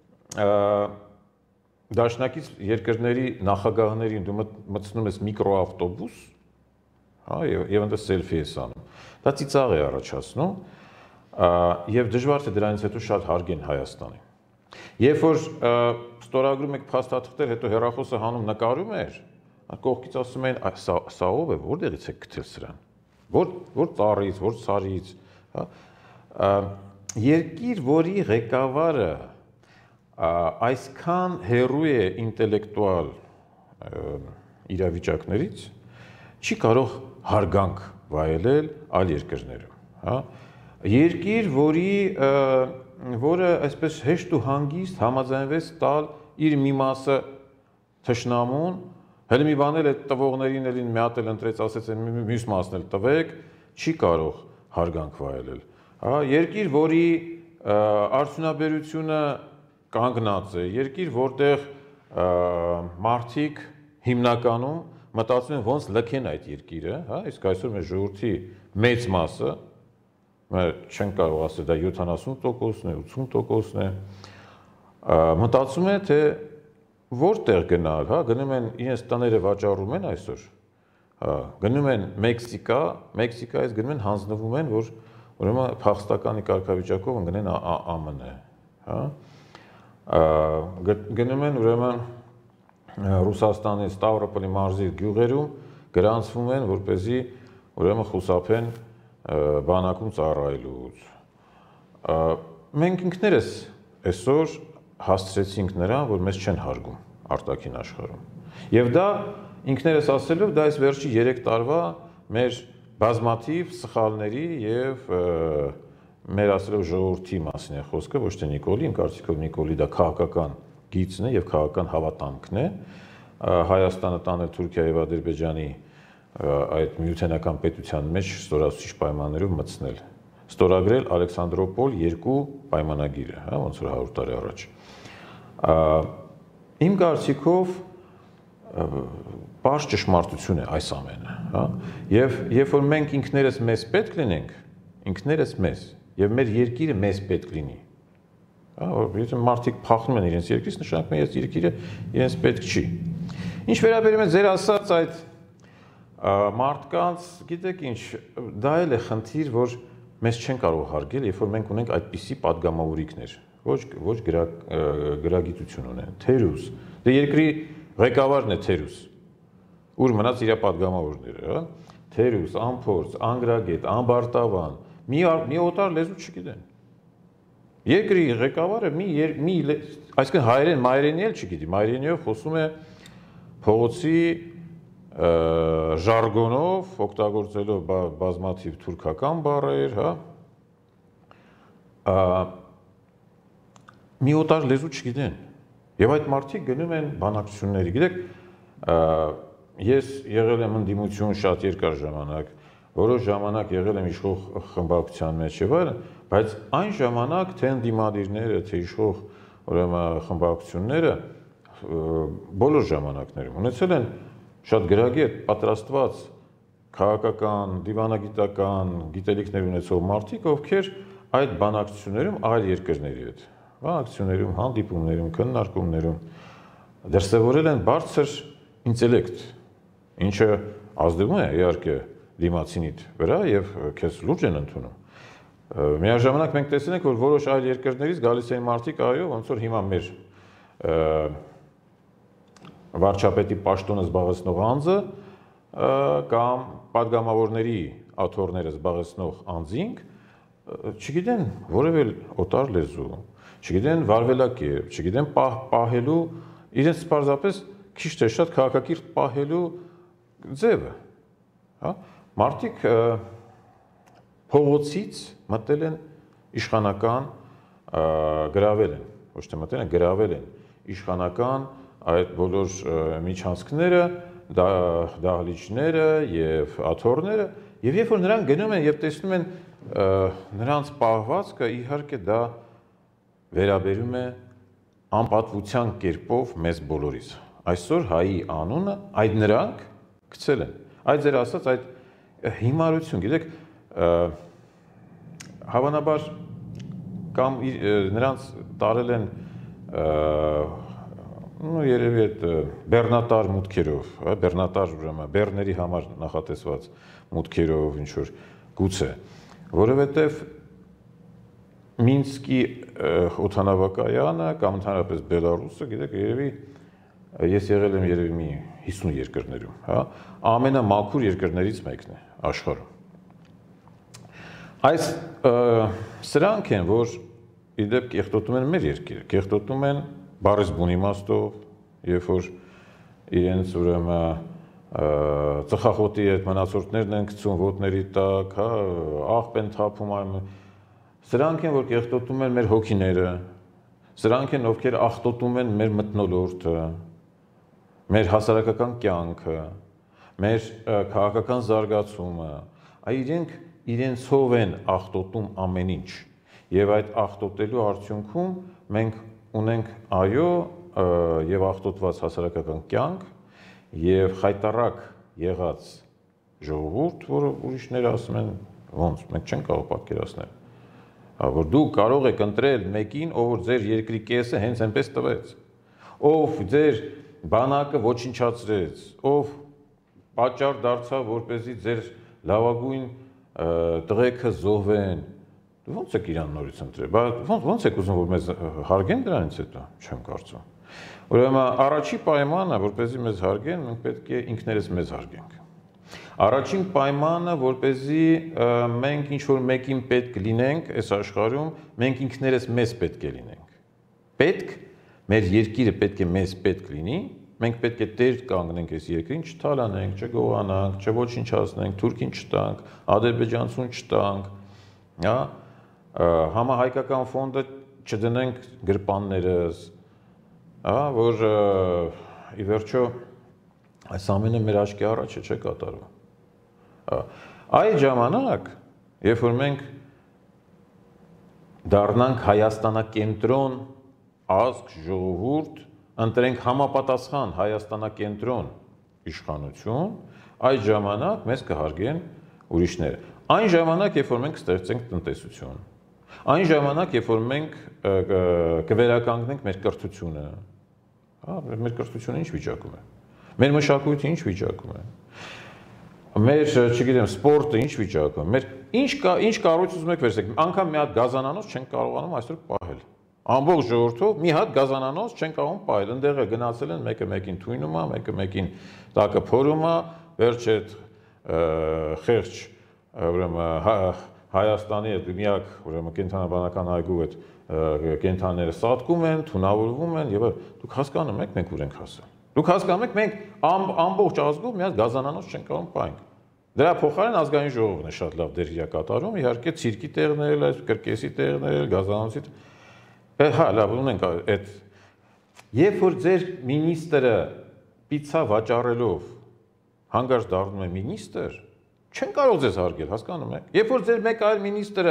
դաշնակից երկրների նախագահներին դու մտցնում ես միկրոավտոբուս, հա, եւ այնտեղ սելֆի ես անում։ Դա ծիծաղ է առաջացնում, եւ դժվար թե դրանից հետո շատ հարգեն Հայաստանին։ Երբ որ ստորագրում եք փաստաթղթեր, հետո հեռախոսը հանում նկարում էր, կողքից ասում են, սա ով է, որտեղից եք գտել սրան։ Որ որ ծառից, որ ցարից, հա։ Երկիր, որի ղեկավարը այսքան հեռու է ինտելեկտուալ իրավիճակներից, չի կարող հարգանք վայելել այլ երկրներում, հա։ Երկիր, որի որը այսպես հեշտ ու հանգիստ համաձայնվեց տալ իր մի մասը թշնամուն, հələ մի բան էլ այդ տվողներին էլին մի հատ էլ ընտրեց, ասեց մյուս մասն էլ տվեք, չի կարող հարգանք վայելել։ Հա, երկիր, որի արդյունաբերությունը կանգնած է, երկիր, որտեղ մարդիկ հիմնականում մտածում են ոնց լքեն այդ երկիրը, հա, իսկ այսօր մեր ժողովրդի մեծ մասը, չեն կարող ասել դա յոթանասուն տոկոսն է, ութսուն տոկոսն է, մտածում է, թե որտեղ գնալ, հա, գնում են իրենց տները վաճառում են այսօր, հա, գնում են Մեքսիկա, Մեքսիկայից գնում են հանձնվում են, որ ուրեմն փախստականի կարգավիճակով ընկնեն ԱՄՆ, հա, գնում են ուրեմն Ռուսաստանի Ստավրոպոլի մարզի գյուղերում գրանցվում են, որպեսզի ուրեմն խուսափեն բանակում ծառայելուց։ Մենք ինքներս այսօր հասցրեցինք նրան, որ մեզ չեն հարգում արտաքին աշխարհում։ Եվ դա ինքներս ասելով, դա այս վերջի երեք տարվա մեր բազմաթիվ սխալների եւ մեր ասելով ժողովրդի մասին է խոսքը, ոչ թե Նիկոլի, իմ կարծիքով Նիկոլի դա քաղաքական գիծն է եւ քաղաքական հավատամքն է Հայաստանը տանել Թուրքիայի եւ Ադրբեջանի այդ միութենական պետության մեջ ստորացուցիչ պայմաններով մտցնել, ստորագրել Ալեքսանդրոպոլ երկու պայմանագիրը, հա, ոնց որ հարյուր տարի առաջ։ Իմ կարծիքով պարզ ճշմարտություն է այս ամենը, հա, եւ երբ որ մենք ինքներս մեզ պետք լինենք, ինքներս մեզ, եւ մեր երկիրը մեզ պետք լինի, հա, որ եթե մարդիկ փախնում են իրենց երկրից, նշանակում է այս երկիրը իրենց պետք չի։ Ինչ վերաբերում է ձեր ասած այդ մարդկանց, գիտեք ինչ, դա էլ է խնդիր, որ մեզ չեն կարող հարգել, երբ որ մենք ունենք այդպիսի падգամավորիքներ, ոչ ոչ գրագիտություն ունեն, թերուս, դե երկրի ղեկավարն է թերուս, ուր մնաց իր падգամավորները, հա, թերուս, անփորձ, անգրագետ, անբարտավան, մի մի օտար լեզու չգիտեն։ Երկրի ղեկավարը մի մի այսինքն հայերեն, մայրենի էլ չգիտի, մայրենիով խոսում է փողոցի ժարգոնով, օգտագործելով բազմաթիվ թուրքական բառեր, հա, մի օտար լեզու չգիտեն։ Եվ այդ մարդիկ գնում են բանակցությունների։ Գիտեք, ես եղել եմ ընդդիմություն շատ երկար ժամանակ, որոշ ժամանակ եղել եմ իշխող խմբակցության մեջ եւ այլն, բայց այն ժամանակ թե ընդդիմադիրները, թե իշխող ուրեմն խմբակցությունները բոլոր ժամանակներում ունեցել են շատ գրագետ պատրաստված քաղաքական, դիվանագիտական գիտելիքներ ունեցող մարդիկ, ովքեր այդ բանակցություններում այլ երկրների հետ, բանակցություններում, հանդիպումներում, քննարկումներում դրսևորել են բարձր ինտելեկտ, ինչը ազդում է իհարկե դիմացինիդ վրա եւ քեզ լուրջ են ընդունում։ Միաժամանակ մենք տեսել ենք, որ որոշ այլ երկրներից գալիս են մարդիկ, այո, ոնց որ հիմա մեր վարչապետի պաշտոնը զբաղեցնող անձը կամ падգամավորների աթոռները զբաղեցնող անձինք չգիտեն որևէ օտար լեզու, չգիտեն վարվելակերպ, չգիտեն պահելու իրենց պարզապես քիչ թե շատ քաղաքակիրթ պահելու ձևը, հա, մարդիկ փողոցից մտել են իշխանական գրավել են, ոչ թե մտել են, գրավել են իշխանական այդ բոլոր միջանցքները, դահլիճները եւ աթոռները, եւ երբ որ նրանք գնում են եւ տեսնում են նրանց պահվածքը, իհարկե դա վերաբերում է անպատվության կերպով մեզ բոլորիս։ Այսօր հայի անունը այդ նրանք գցել են։ Այդ ձեր ասած այդ հիմարություն, գիտեք, հավանաբար կամ նրանց տարել են նո երևի այդ բեռնատար մուտքերով, հա, բեռնատար ուրեմն բեռների համար նախատեսված մուտքերով ինչ որ գուցե, որովհետև Մինսկի օդանավակայանը կամ ընդհանրապես Բելարուսը, գիտեք, երևի ես եղել եմ երևի մի հիսուն երկրներում, հա, ամենամաքուր երկրներից մեկն է աշխարհում։ Այս սրանք են, որ իդեպ կեղտոտում են մեր երկիրը, կեղտոտում են բառից բուն իմաստով, երբ որ իրենց ուրեմն ծխախոտի այդ մնացորդներն են գցում ոտների տակ, հա, աղբ են թափում այն, սրանք են, որ կեղտոտում են մեր հոգիները, սրանք են, ովքեր աղտոտում են մեր մթնոլորտը, մեր հասարակական կյանքը, մեր քաղաքական զարգացումը, այ իրենք իրենցով են աղտոտում ամեն ինչ, եւ այդ աղտոտելու արդյունքում մենք ունենք այո եւ աղտոտված հասարակական կյանք եւ խայտարակ եղած ժողովուրդ, որը ուրիշները ասում են ոնց, մենք չենք կարող պատկերացնել, որ դու կարող եք ընտրել մեկին, ով որ ձեր երկրի կեսը հենց այնպես տվեց, ով ձեր բանակը ոչնչացրեց, ով պատճառ դարձավ, որպեսզի ձեր լավագույն տղեկը զոհվեն, դու ոնց եք իրան նորից ընտրել, ոնց եք ուզում, որ մեզ հարգեն դրանից հետո, չեմ կարծում։ Ուրեմն առաջի պայմանը, որպեսզի մեզ հարգեն, մենք պետք է ինքներս մեզ հարգենք։ Առաջին պայմանը, որպեսզի մենք ինչ-որ մեկին պետք լինենք այս աշխարհում, մենք ինքներս մեզ պետք է լինենք։ Պետք, մեր երկիրը պետք է մեզ պետք լինի, մենք պետք է տեր կանգնենք այս երկրին, չթալանենք, չգողանանք, չոչնչացնենք, թուրքին չտանք, ադրբեջանցուն չտանք, հա, համահայկական ֆոնդը չդնենք գրպաններս, հա, որ ի վերջո այս ամենը մեր աչքի առաջ չէ կատարվում։ Այդ ժամանակ, երբ որ մենք դառնանք Հայաստանակենտրոն ազգ, ժողովուրդ, ընտրենք համապատասխան Հայաստանակենտրոն իշխանություն, այդ ժամանակ մեզ կհարգեն ուրիշները։ Այն ժամանակ, երբ որ մենք ստեղծենք տնտեսություն, այն ժամանակ, երբ որ մենք կվերականգնենք մեր կրթությունը, հա, մեր կրթությունը ինչ վիճակում է, մեր մշակույթը ինչ վիճակում է, մեր, չգիտեմ, սպորտը ինչ վիճակում է, մեր ինչ ինչ կառույց ուզում եք վերցեք, անգամ մի հատ գազանանոց չենք կարողանում այսօր պահել։ Ամբողջ ժողովրդով մի հատ գազանանոց չեն կարողանում պահել, ընդեղ գնացել են մեկը մեկին թույնում է, մեկը մեկին տակը փորում է, վերջ այդ խեղճ ուրեմն Հայաստանի այդ միակ ուրեմն կենթանաբանական այգու այդ կենթանիները սատկում են, թունավորվում են եւ դուք հասկանում եք մենք ուր ենք հասել։ Դուք հասկանում եք մենք ամբողջ ազգով մի հատ գազանանոց չենք կարող պահենք։ Դրա փոխարեն ազգային ժողովն է շատ լավ դեր կատարում, իհարկե ցիրկի տեղներ, այս կրկեսի տեղներ, գազանանոցի։ Հա, լավ, ունենք այդ երբ որ ձեր մինիստրը պիցա վաճառելով հանգարց դառնում է մինիստր, չեն կարող ձեզ հարգել, հասկանում եք։ Երբ որ ձեր մեկ այլ մինիստրը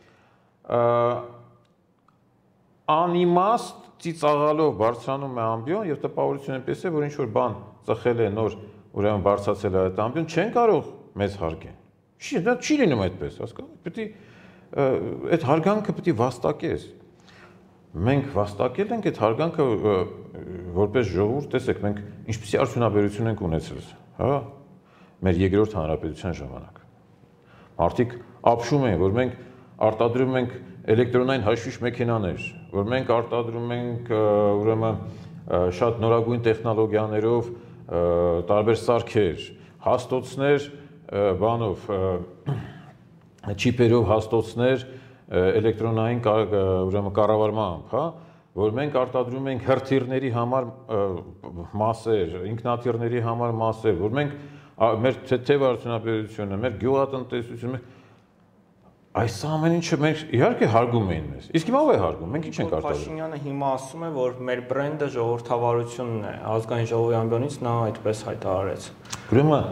անիմաստ ծիծաղալով բարձրանում է ամբիոն եւ տպավորություն այնպես է, որ ինչ որ բան ծխել է նոր, ուրեմն բարձրացել է այդ ամբիոն, չեն կարող մեզ հարգեն։ Չի, դա չի լինում այդպես, հասկանում եք։ Պետք է այդ հարգանքը պետք է վաստակես։ Մենք վաստակել ենք այդ հարգանքը որպես ժողովուրդ, տեսեք, մենք ինչպիսի արդյունաբերություն ենք ունեցել, հա, մեր երկրորդ հանրապետության ժամանակ։ Մարդիկ ապշում են, որ մենք արտադրում ենք էլեկտրոնային հաշվիչ մեքենաներ, որ մենք արտադրում ենք ուրեմն շատ նորագույն տեխնոլոգիաներով տարբեր սարքեր, հաստոցներ բանով չիպերով հաստոցներ էլեկտրոնային ուրեմն կառավարմամբ, հա, որ մենք արտադրում ենք հրթիռների համար մասեր, ինքնաթիռների համար մասեր, որ մենք մեր թեթևարդյունաբերությունը, մեր գյուղատնտեսությունը, այս ամեն ինչը մենք իհարկե հարգում էին մեզ։ Իսկ հիմա ով է հարգում, մենք ինչ ենք արտադրում։ Փաշինյանը հիմա ասում է, որ մեր բրենդը ժողովրդավարությունն է, ազգային ժողովի ամբիոնից նա այդպես հայտարարեց։ Ուրեմն,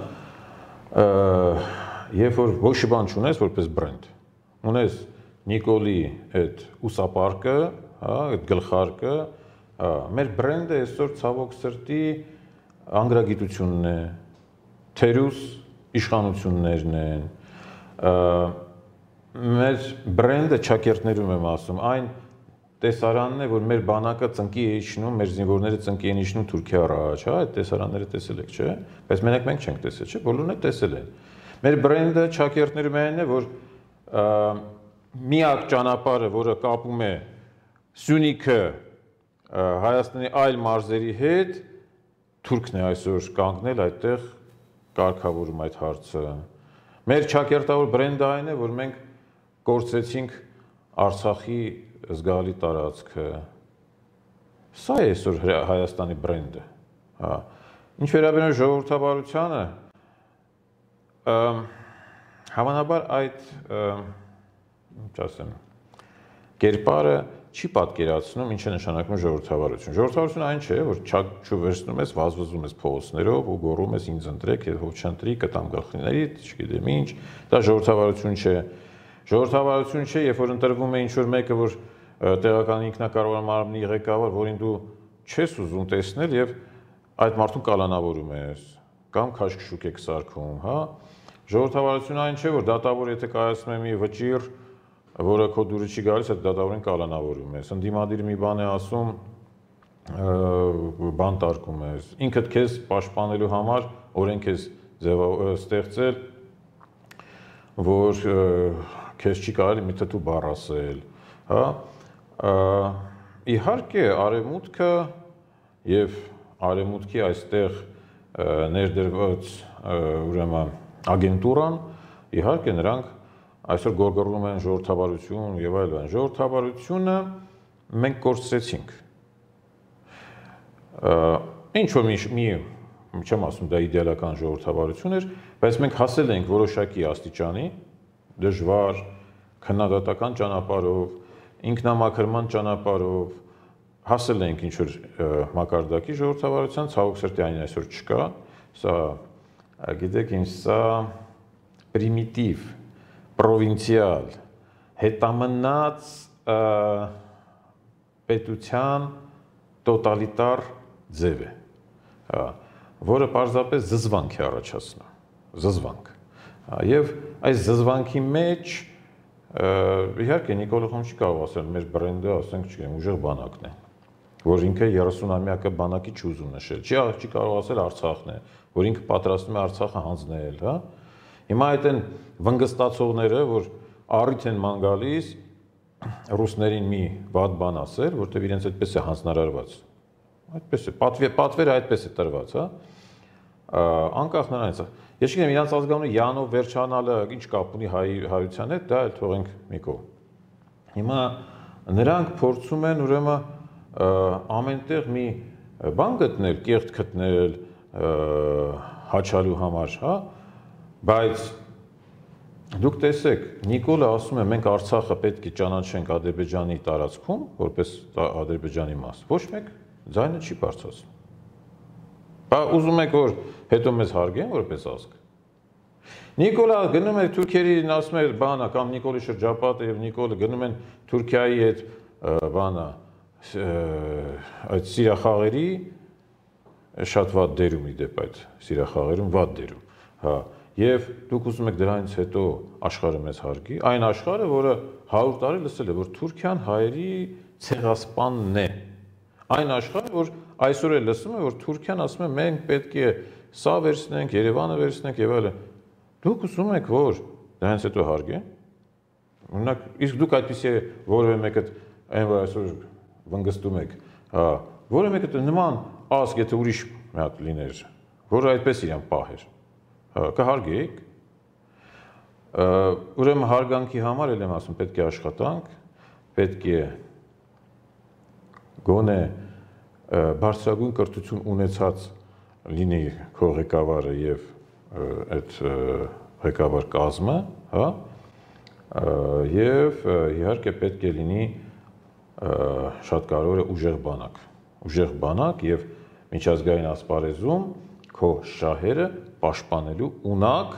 երբ որ ոչ բան չունես որպես բրենդ, ունես Նիկոլի այդ ուսապարկը, հա, այդ գլխարկը, հա, մեր բրենդը այսօր ցավոք սրտի անգրագիտությունն է, թերուս իշխանություններն են, մեր բրենդը ճակերտներում եմ ասում, այն տեսարանն է, որ մեր բանակը ծնկի է իջնում, մեր զինվորները ծնկի են իջնում Թուրքիա առաջ, հա, այդ տեսարանները տեսել եք, չէ՞, բայց մենակ մենք չենք տեսել, չէ՞, բոլորն էլ տեսել են։ Մեր բրենդը ճակերտներում այնն է, որ միակ ճանապարհը, որը կապում է Սյունիքը Հայաստանի այլ մարզերի հետ, Թուրքն է այսօր կանգնել այդտեղ կարգավորում այդ հարցը։ Մեր ճակերտավոր բրենդը այն է, որ մենք կորցրեցինք Արցախի զգալի տարածքը։ Սա է այսօր Հայաստանի բրենդը, հա։ Ինչ վերաբերում ժողովրդավարությանը, հավանաբար այդ, ինչ ասեմ, կերպարը չի պատկերացնում ինչ է նշանակում ժողովրդավարություն։ Ժողովրդավարությունը այն չէ, որ չվերցնում ես, վազվզում ես փողոցներով ու գոռում ես ինձ ընտրեք, ով չընտրի, կտամ գլխիների, չգիտեմ ինչ, դա ժողովրդավարություն չէ։ Ժողովրդավարություն չէ, երբ որ ընտրվում է ինչ-որ մեկը, որ տեղական ինքնակառավարման մարմնի ղեկավար, որին դու չես ուզում տեսնել եւ այդ մարդուն կալանավորում ես, կամ քաշքշուկ եք սարքում, հա։ Ժողովրդավարությունը այն չէ, որ դատավոր եթե կայացնում է մի վճիռ, որը քո դուրը չի գալիս, այդ դատավորին կալանավորում ես, ընդդիմադիր մի բան է ասում, բան տարկում ես, ինքդ քեզ պաշտպանելու համար օրենք ես ստեղծել, որ քեզ չի կարելի մի թթու բառ ասել, հա, իհարկե արևմուտքը եւ արևմուտքի այստեղ ներդրված ուրեմն ագենտուրան, իհարկե նրանք այսօր գորգորում են ժողովրդավարություն եւ այլն, ժողովրդավարությունը մենք կորցրեցինք։ Ինչ որ մի, չեմ ասում դա իդեալական ժողովրդավարություն էր, բայց մենք հասել ենք որոշակի աստիճանի, դժվար, քննադատական ճանապարհով, ինքնամաքրման ճանապարհով, հասել ենք ինչ որ մակարդակի ժողովրդավարության, ցավոք սրտի այն այսօր չկա, սա, գիտեք ինչ, սա պրիմիտիվ, պրովինցիալ, հետամնաց պետության տոտալիտար ձև է, որը պարզապես զզվանք է առաջացնում, զզվանք։ Եվ այս զզվանքի մեջ, իհարկե Նիկոլը խոմ չի կարող ասել, մեր բրենդը, ասենք, չգիտեմ, ուժեղ բանակն է, որ ինքը երեսունամյակը բանակի չի ուզում նշել, չի կարող ասել Արցախն է, որ ինքը պատրաստում է Արցախը հանձնել, հա։ Հիմա այդ են վնգստացողները, որ առիթ են ման գալիս ռուսներին մի վատ բան ասել, որտեղ իրենց այդպես է հանձնարարված։ Այդպես է, պատվերը այդպես է տրված, հա։ Անկախ նրանից, ես չգիտեմ, իրանց ազգանունը Յանով վերջանալը ինչ կապ ունի հայության հետ, դա էլ թողենք մի կողմ։ Հիմա նրանք փորձում են ուրեմն ամենտեղ մի բան գտնել, կեղտ գտնել հաչալու համար, հա։ Բայց դուք տեսեք, Նիկոլը ասում է, մենք Արցախը պետք է ճանաչենք Ադրբեջանի տարածքում, որպես Ադրբեջանի մաս։ Ոչ մեկ ձայնը չի բարձրացնում։ Բա ուզում եք, որ հետո մեզ հարգեն որպես ազգ։ Նիկոլը գնում է թուրքերին, ասում է բանա, կամ Նիկոլի շրջապատը եւ Նիկոլը գնում են Թուրքիայի այդ բանա, այդ սիրախաղերի շատ վատ դերում իդեպ այդ սիրախաղերում վատ դերում, հա։ Եվ դուք ուզում եք դրանից հետո աշխարհը մեզ հարգի, այն աշխարհը, որը հարյուր տարի լսել է, որ Թուրքիան հայերի ցեղասպանն է։ Այն աշխարհը, որ այսօր էլ լսում է, որ Թուրքիան ասում է, մենք պետք է սա վերցնենք, Երևանը վերցնենք եւ այլն։ Դուք ուզում եք, որ դրանից հետո հարգեն։ Օրինակ, իսկ դուք այդպեսի որևէ մեկը այն որ այսօր վնգստում եք, հա, որևէ մեկը նման ազգ, եթե ուրիշ մի հատ լիներ, որը այդպես իրան պահեր։ կհարգեիք։ Ուրեմն հարգանքի համար էլ եմ ասում, պետք է աշխատանք, պետք է գոնե բարձրագույն կրթություն ունեցած լինի քո ղեկավարը եւ այդ ղեկավար կազմը, հա, եւ իհարկե պետք է լինի շատ կարևոր է ուժեղ բանակ, ուժեղ բանակ եւ միջազգային ասպարեզում քո շահերը պաշտպանելու ունակ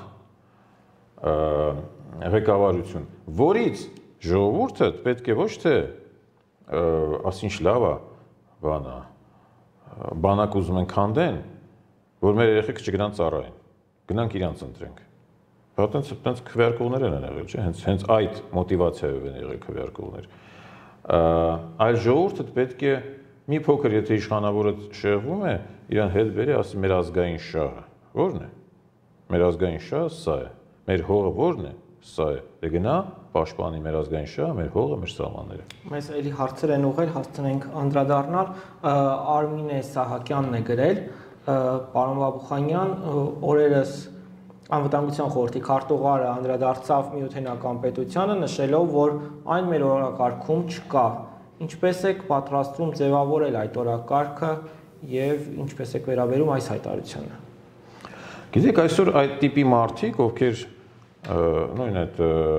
ղեկավարություն, որից ժողովուրդը պետք է ոչ թե ասինչ լավ է բանա, բանակ ուզում են քանդեն, որ մեր երեխեքը չգնան ծառային, գնանք իրանց ընտրենք։ Բա տենց տենց քվեարկողներ են եղել, չէ՞, հենց հենց այդ մոտիվացիայով են եղել քվեարկողներ։ Այլ ժողովուրդը պետք է մի փոքր, եթե իշխանավորը շեղվում է, իրան հետ բերի, ասի մեր ազգային շահը ո՞րն է։ Մեր ազգային շահը սա է։ Մեր հողը ո՞րն է։ Սա է։ Դե գնա պաշտպանի մեր ազգային շահը, մեր հողը, մեր սահմանները։ Մեզ էլի հարցեր են ուղղել, հասցնենք անդրադառնալ։ Արմինե Սահակյանն է գրել, պարոն Բաբուխանյան, օրերս Անվտանգության խորհրդի քարտուղարը անդրադարձավ Միութենական պետությանը, նշելով, որ այն մեր օրակարգում չկա։ Ինչպես եք պատրաստվում ձևավորել այդ օրակարգը եւ ինչպես եք վերաբերում այս հայտարարությանը։ Գիտեք, այսօր այդ տիպի մարդիկ, ովքեր նույն այդ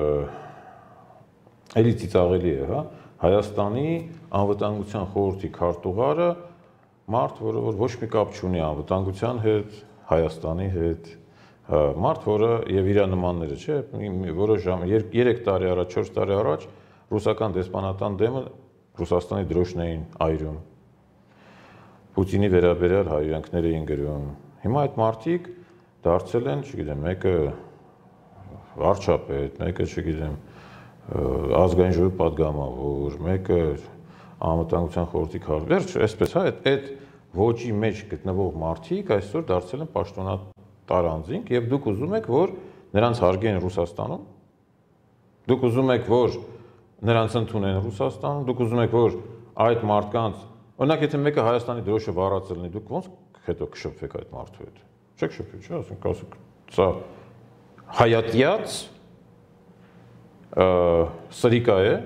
էլի ծիծաղելի է, հա, Հայաստանի Անվտանգության խորհրդի քարտուղարը մարդ, որը որ ոչ մի կապ չունի անվտանգության հետ, Հայաստանի հետ, մարդ, որը եւ իր նմանները, չէ, որոշ ժամ երեք տարի առաջ, չորս տարի առաջ ռուսական դեսպանատան դեմը Ռուսաստանի դրոշն էին այրում։ Պուտինի վերաբերյալ հայրանքներ էին գրում։ Հիմա այդ մարդիկ դարձել են, չգիտեմ, մեկը վարչապետ, մեկը, չգիտեմ, ազգային ժողովի պատգամավոր, մեկը Անվտանգության խորհրդի քարտուղար, վերջ, այսպես, հա, այդ ոճի մեջ գտնվող մարդիկ այսօր դարձել են պաշտոնատար անձինք եւ դուք ուզում եք, որ նրանց հարգեն Ռուսաստանում։ Դուք ուզում եք, որ նրանց ընդունեն Ռուսաստանում, դուք ուզում եք, որ այդ մարդկանց, օրինակ, եթե մեկը Հայաստանի դրոշը վառած լինի, դուք ոնց հետո կշփվեք այդ մարդու հետ։ Չեք շփվի, չէ՞, ասենք, ասենք, սա հայատյաց սրիկա է,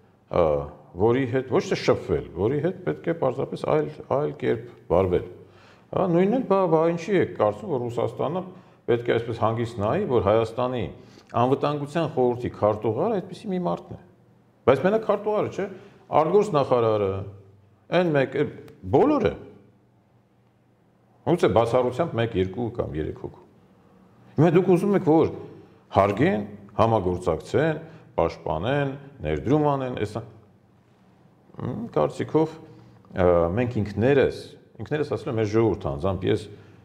որի հետ ոչ թե շփվել, որի հետ պետք է պարզապես այլ այլ կերպ վարվել։ Հա, նույնն էլ, բա ինչի է կարծում, որ Ռուսաստանը պետք է այսպես հանգիստ նայի, որ Հայաստանի Անվտանգության խորհրդի քարտուղարը այդպիսի մի մարդն է։ Բայց մենակ քարտուղարը, չէ, արտգործ նախարարը, այն մեկ բոլորը։ Ոնց է բացառությամբ մեկ, երկու կամ երեք հոգու։ Հիմա դուք ուզում եք, որ հարգեն, համագործակցեն, պաշտպանեն, ներդրում անեն, այսա կարծիքով մենք ինքներս, ինքներս ասում եմ մեր ժողովուրդը անձամբ ես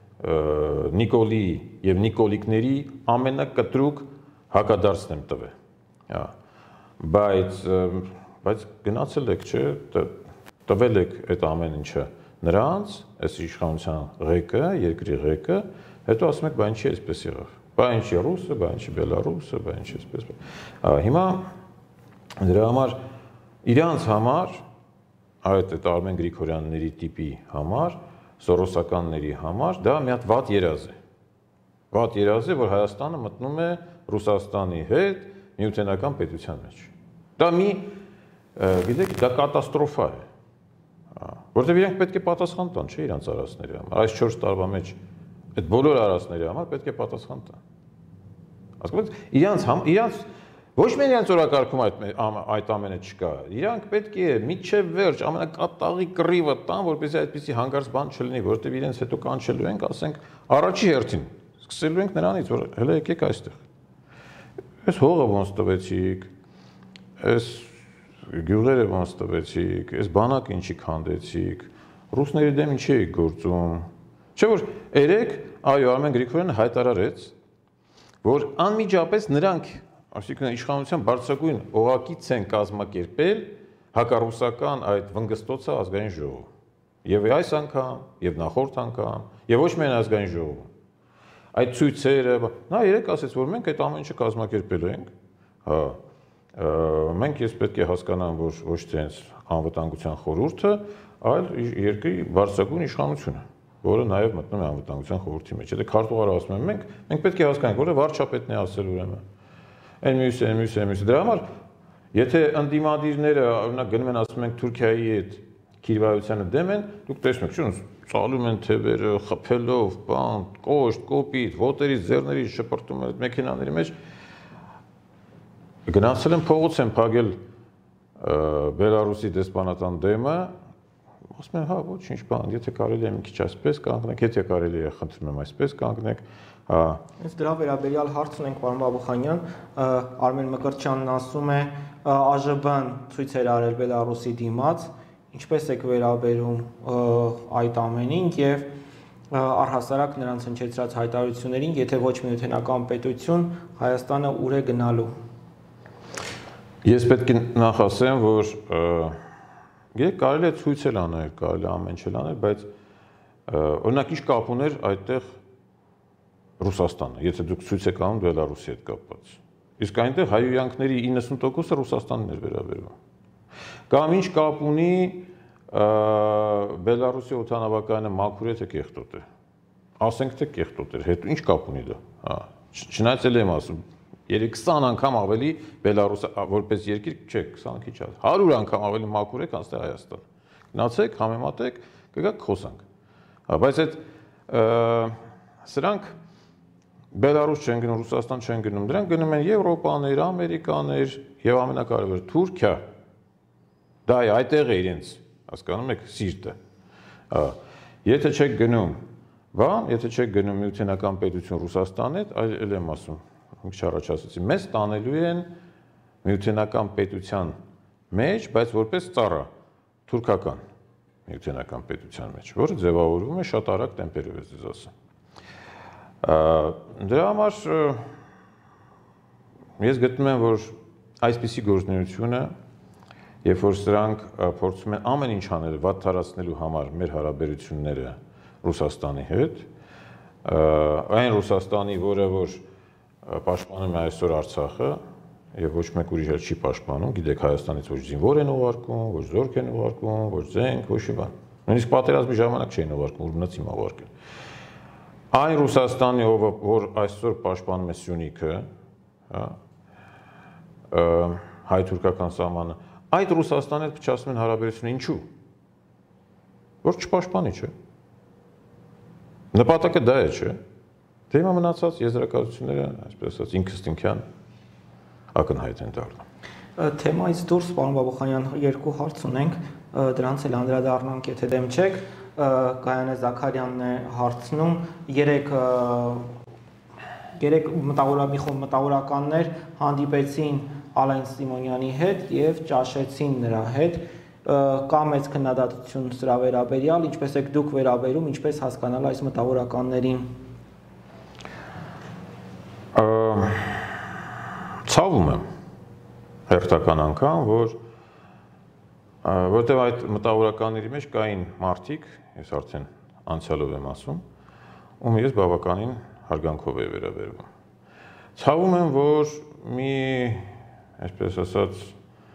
Նիկոլի եւ Նիկոլիկների ամենակտրուկ հակադարձն եմ տվել։ Հա, բայց բայց գնացել եք, չէ, տվել եք այդ ամեն ինչը նրանց, այս իշխանության ղեկը, երկրի ղեկը, հետո ասում եք, բա ինչի էսպես եղավ։ Բա ինչի ռուսը, բա ինչի բելարուսը, բա ինչի էսպես։ Հիմա դրա համար իրանց համար, այդ այդ Արմեն Գրիգորյանների տիպի համար, սորոսականների համար, դա մի հատ վատ երազ է։ Վատ երազ է, որ Հայաստանը մտնում է Ռուսաստանի հետ միութենական պետության մեջ։ Դա մի, գիտեք, դա կատաստրոֆա է։ Որտեղ իրենք պետք է պատասխան տան, չէ, իրանց արածների համար։ Այս չորս տարվա մեջ այդ բոլոր արածների համար պետք է պատասխան տան։ Հասկանում եք, իրանց իրանց ոչ միայն իրանց օրակարգում այդ այդ ամենը չկա։ Իրանք պետք է միջև վերջ ամենակատաղի կռիվը տան, որպեսզի այդպիսի հանգարց բան չլինի, որտեղ իրենց հետո կանչելու ենք, ասենք, առաջի հերթին սկսելու ենք նրանից, որ հələ եկեք այստեղ։ Այս հողը ոնց տվեցիք, այս գյուղերը ոնց տվեցիք, այս բանակը ինչի քանդեցիք, ռուսների դեմ ինչի եք գործում։ Չէ՞ որ երեք, այո, Արմեն Գրիգորյանը հայտարարեց, որ անմիջապես նրանք, այսինքն իշխանության բարձրագույն օղակից են կազմակերպել հակառուսական այդ վնգստոցը ազգային ժողով։ Եվ այս անգամ, եւ նախորդ անգամ, եւ ոչ միայն ազգային ժողովում։ Այդ ցույցերը, նա երեք ասեց, որ մենք այդ ամեն ինչը կազմակերպել ենք, հա, մենք ես պետք է հասկանամ, որ ոչ թե հենց անվտանգության խորհուրդը, այլ երկրի բարձրագույն իշխանությունը։ որը նաև մտնում է անվտանգության խորհրդի մեջ։ Եթե քարտուղարը ասում է մենք, մենք պետք է հասկանանք, որ վարչապետն է ասել ուրեմն։ Այն մյուսը, այն մյուսը, այն մյուսը։ Դրա համար եթե ընդդիմադիրները օրինակ գնում են ասում ենք Թուրքիայի հետ քիրվայությանը դեմ են, դուք տեսնում եք, շուն ծալում են թևերը, խփելով, բան, կոշտ, կոպիտ, ոտերից, ձեռներից շպրտում են մեքենաների մեջ։ Գնացել են փողոց են փակել Բելարուսի դեսպանատան դեմը, ասում են, հա, ոչինչ բան, եթե կարելի է մի քիչ այսպես կանգնեք, եթե կարելի է, խնդրում եմ այսպես կանգնեք, հա։ Հենց դրա վերաբերյալ հարց ունենք, պարոն Բաբուխանյան, Արմեն Մկրտչյանն ասում է, ԱԺԲ-ն ցույց էր արել Բելարուսի դիմաց, ինչպես եք վերաբերում այդ ամենին եւ առհասարակ նրանց հնչեցրած հայտարարություններին, եթե ոչ միութենական պետություն, Հայաստանը ուր է գնալու։ Ես պետք է նախ ասեմ, որ գիտեք, կարելի է ցույցել անել, կարելի է ամեն ինչ անել, բայց օրինակ ինչ կապ ուներ այդտեղ Ռուսաստանը, եթե դուք ցույց եք անում Բելարուսի հետ կապված։ Իսկ այնտեղ հայհոյանքների իննսուն տոկոսը Ռուսաստանին էր վերաբերվում։ Կամ ինչ կապ ունի Բելարուսի օդանավակայանը մաքուր է թե կեղտոտ է։ Ասենք թե կեղտոտ է, հետո ինչ կապ ունի դա։ Հա, չնայած էլ եմ ասում երեք-քսան անգամ ավելի Բելարուսը որպես երկիր, չէ, քսան քիչ է, հարյուր անգամ ավելի մաքուր է, քան ստե Հայաստան։ Գնացեք, համեմատեք, կգաք խոսանք։ Հա, բայց այդ սրանք Բելարուս չեն գնում, Ռուսաստան չեն գնում, դրանք գնում են Եվրոպաներ, Ամերիկաներ եւ ամենակարևորը Թուրքիա։ Դա է այդտեղ է իրենց, հասկանում եք, սիրտը։ Հա, եթե չեք գնում, բան, եթե չեք գնում միութենական պետություն Ռուսաստան հետ, այլ եմ ասում մի քիչ առաջ ասացի, մեզ տանելու են միութենական պետության մեջ, բայց որպես ծառա թուրքական միութենական պետության մեջ, որը ձևավորվում է շատ արագ տեմպերով, ես ձեզ ասեմ։ Դրա համար ես գտնում եմ, որ այսպիսի գործունեությունը, երբ որ սրանք փորձում են ամեն ինչ անել վատ թարացնելու համար մեր հարաբերությունները Ռուսաստանի հետ, այն Ռուսաստանի, որը որ պաշտպանում է այսօր Արցախը եւ ոչ մեկ ուրիշ չի պաշտպանում, գիտեք Հայաստանից ոչ զինվոր են ուղարկում, ոչ զորք են ուղարկում, ոչ զենք, ոչ մի բան։ Նույնիսկ պատերազմի ժամանակ չէին ուղարկում, որ մնաց հիմա ուղարկել։ Այն Ռուսաստանի, որ այսօր պաշտպանում է Սյունիքը, հա, հայ-թուրքական սահմանը, այդ Ռուսաստանի հետ փչացնում են հարաբերությունը ինչու։ Որ չպաշտպանի, չէ։ Նպատակը դա է, չէ։ Դե հիմա մնացած եզրակացությունները, այսպես ասած, ինքնըստինքյան ակնհայտ են դառնում։ Թեմայից դուրս, պարոն Բաբուխանյան, երկու հարց ունենք, դրանց էլ անդրադառնանք, եթե դեմ չեք, Գայանե Զաքարյանն է հարցնում, երեք երեք մտավորամի խումբ մտավորականներ հանդիպեցին Ալեն Սիմոնյանի հետ եւ ճաշեցին նրա հետ, կա մեծ քննադատություն սրա վերաբերյալ, ինչպես եք դուք վերաբերում, ինչպես հասկանալ այս մտավորականներին։ Ցավում եմ հերթական անգամ, որ որտեղ այդ մտավորականների մեջ կային մարդիկ, ես արդեն անցյալով եմ ասում, ում ես բավականին հարգանքով է վերաբերվում։ Ցավում եմ, որ մի, այսպես ասած,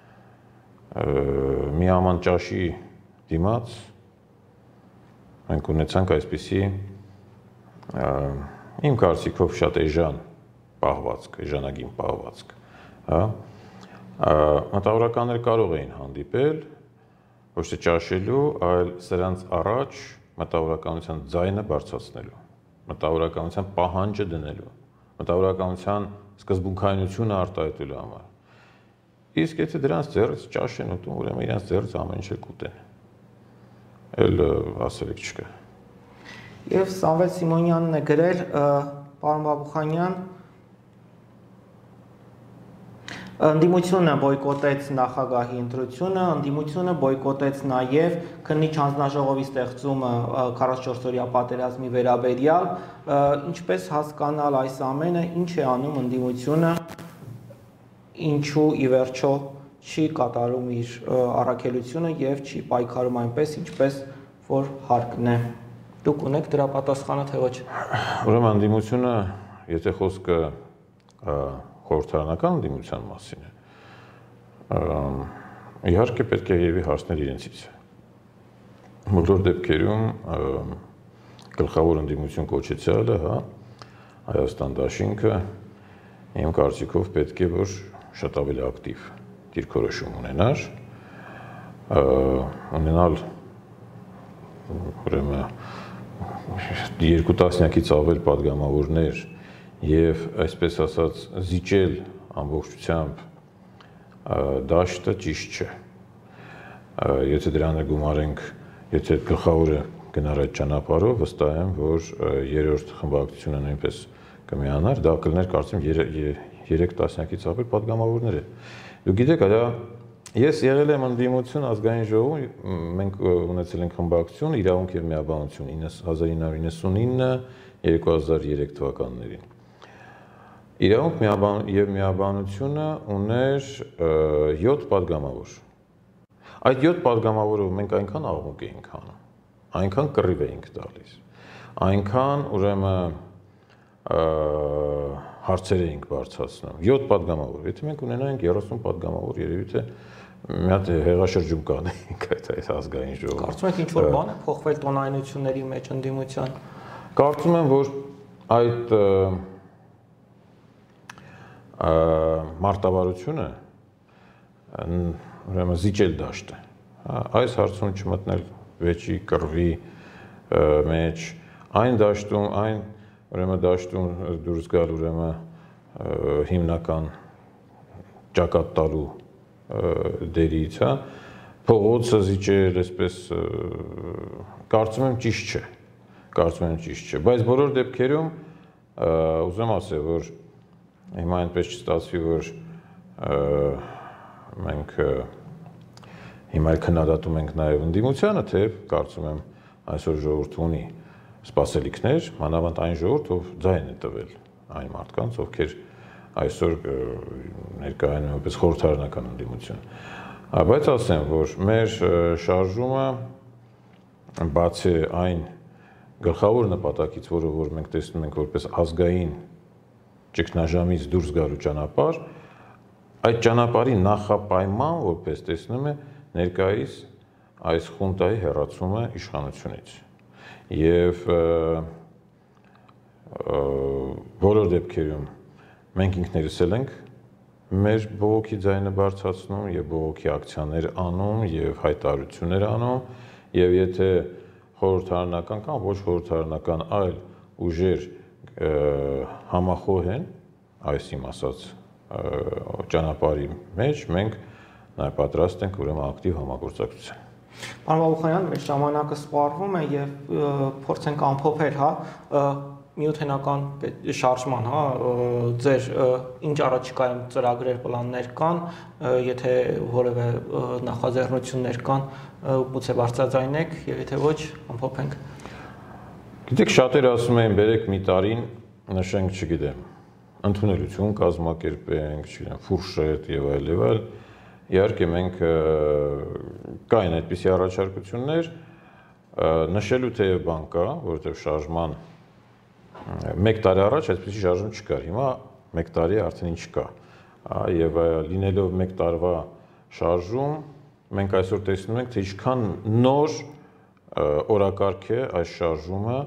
մի աման ճաշի դիմաց մենք ունեցանք այսպիսի իմ կարծիքով շատ էժան պահվածք, էժանագին պահվածք, հա, մտավորականներ կարող էին հանդիպել, ոչ թե ճաշելու, այլ սրանց առաջ մտավորականության ձայնը բարձրացնելու, մտավորականության պահանջը դնելու, մտավորականության սկզբունքայնությունը արտահայտելու համար։ Իսկ եթե դրանց ձեռից ճաշ են ուտում, ուրեմն իրենց ձեռից ամեն ինչ կուտեն։ Էլ ասելիք չկա։ Եվ Սամվել Սիմոնյանն է գրել, պարոն Բաբուխանյան, ընդդիմությունը բոյկոտեց նախագահի ընտրությունը, ընդդիմությունը բոյկոտեց նաև քննիչ հանձնաժողովի ստեղծումը քառասունչորսօրյա պատերազմի վերաբերյալ, ինչպես հասկանալ այս ամենը, ինչ է անում ընդդիմությունը, ինչու ի վերջո չի կատարում իր առաքելությունը եւ չի պայքարում այնպես, ինչպես որ հարկն է։ Դուք ունեք դրա պատասխանը, թե ոչ։ Ուրեմն ընդդիմությունը, եթե խոսքը խորհրդարանական ընդդիմության մասին է, իհարկե պետք է երևի հարցնել իրենցից։ Բոլոր դեպքերում գլխավոր ընդդիմություն կոչեցյալը, հա, Հայաստան դաշինքը իմ կարծիքով պետք է որ շատ ավելի ակտիվ դիրքորոշում ունենար, ունենալ ուրեմն երկու տասնյակից ավել պատգամավորներ եւ այսպես ասած զիջել ամբողջությամբ դաշտը ճիշտ չէ։ Եթե դրանը գումարենք, եթե գլխավորը գնար այդ ճանապարհով, վստահ եմ, որ երրորդ խմբակցությունը նույնպես կմիանար, դա կլներ կարծեմ երեք տասնյակից ավել պատգամավորներ է։ Դուք գիտեք, այա ես եղել եմ ընդդիմություն ազգային ժողովում, մենք ունեցել ենք խմբակցություն իրավունք եւ միաբանություն հազար ինը հարյուր իննսունինը երկու հազար երեք թվականներին։ Իրավունք եւ միաբանությունը ուներ յոթ պատգամավոր։ Այդ յոթ պատգամավորով մենք այնքան աղմուկ էինք անում, այնքան կռիվ էինք տալիս, այնքան ուրեմն հարցեր էինք բարձրացնում։ յոթ պատգամավոր, եթե մենք ունենայինք երեսուն պատգամավոր, երևի թե մի հատ հեղաշրջում կանեինք այդ ազգային ժողովում։ Կարծում եք ինչ-որ բան է փոխվել տոնայնությունների մեջ ընդդիմության։ Կարծում եմ, որ այդ մարտավարությունը ուրեմն զիջել դաշտը, այս հարցում չմտնել վեճի կռվի մեջ, այն դաշտում, այն ուրեմն դաշտում դուրս գալ ուրեմն հիմնական ճակատ տալու դերից, հա, փողոցը զիջել, այսպես կարծում եմ ճիշտ չէ, կարծում եմ ճիշտ չէ, բայց բոլոր դեպքերում ուզում ասել, որ հիմա այնպես չստացվի, որ մենք հիմա քննադատում ենք նաև ընդդիմությանը, թե կարծում եմ այսօր ժողովուրդը ունի սպասելիքներ, մանավանդ այն ժողովուրդ, ով ձայն է տվել այն մարդկանց, ովքեր այսօր ներկայանում են որպես խորհրդարանական ընդդիմություն։ Բայց ասեմ, որ մեր շարժումը բացի այն գլխավոր նպատակից, որը որ մենք տեսնում ենք որպես ազգային ճգնաժամից դուրս գալու ճանապարհ, այդ ճանապարհի նախապայման որպես տեսնում է ներկայիս այս խունտայի հեռացումը իշխանությունից եւ բոլոր դեպքերում մենք ինքներս էլ ենք մեր բողոքի ձայնը բարձրացնում եւ բողոքի ակցիաներ անում եւ հայտարարություններ անում եւ եթե խորհրդարանական կամ ոչ խորհրդարանական այլ ուժեր համախոհ են այս իմ ասած ճանապարհի մեջ, մենք նաև պատրաստ ենք ուրեմն ակտիվ համագործակցության։ Պարոն Բաբուխանյան, մեր ժամանակը սպառվում է եւ փորձենք ամփոփել, հա, միութենական շարժման, հա, ձեր ինչ առաջիկայում ծրագրեր, պլաններ կան, եթե որևէ նախաձեռնություններ կան, գուցե բարձրաձայնեք եւ եթե ոչ, ամփոփենք։ Գիտեք, շատերը ասում են, բերեք մի տարին նշենք, չգիտեմ, ընդունելություն կազմակերպենք, չգիտեմ, ֆուրշետ եւ այլ եւ այլ։ Իհարկե մենք կային այդպիսի առաջարկություններ, նշելու թեև բան կա, որովհետեւ շարժման մեկ տարի առաջ այսպիսի շարժում չկար, հիմա մեկ տարի արդեն ինչ կա, եւ լինելով մեկ տարվա շարժում, մենք այսօր տեսնում ենք, թե ինչքան նոր օրակարգ է այս շարժումը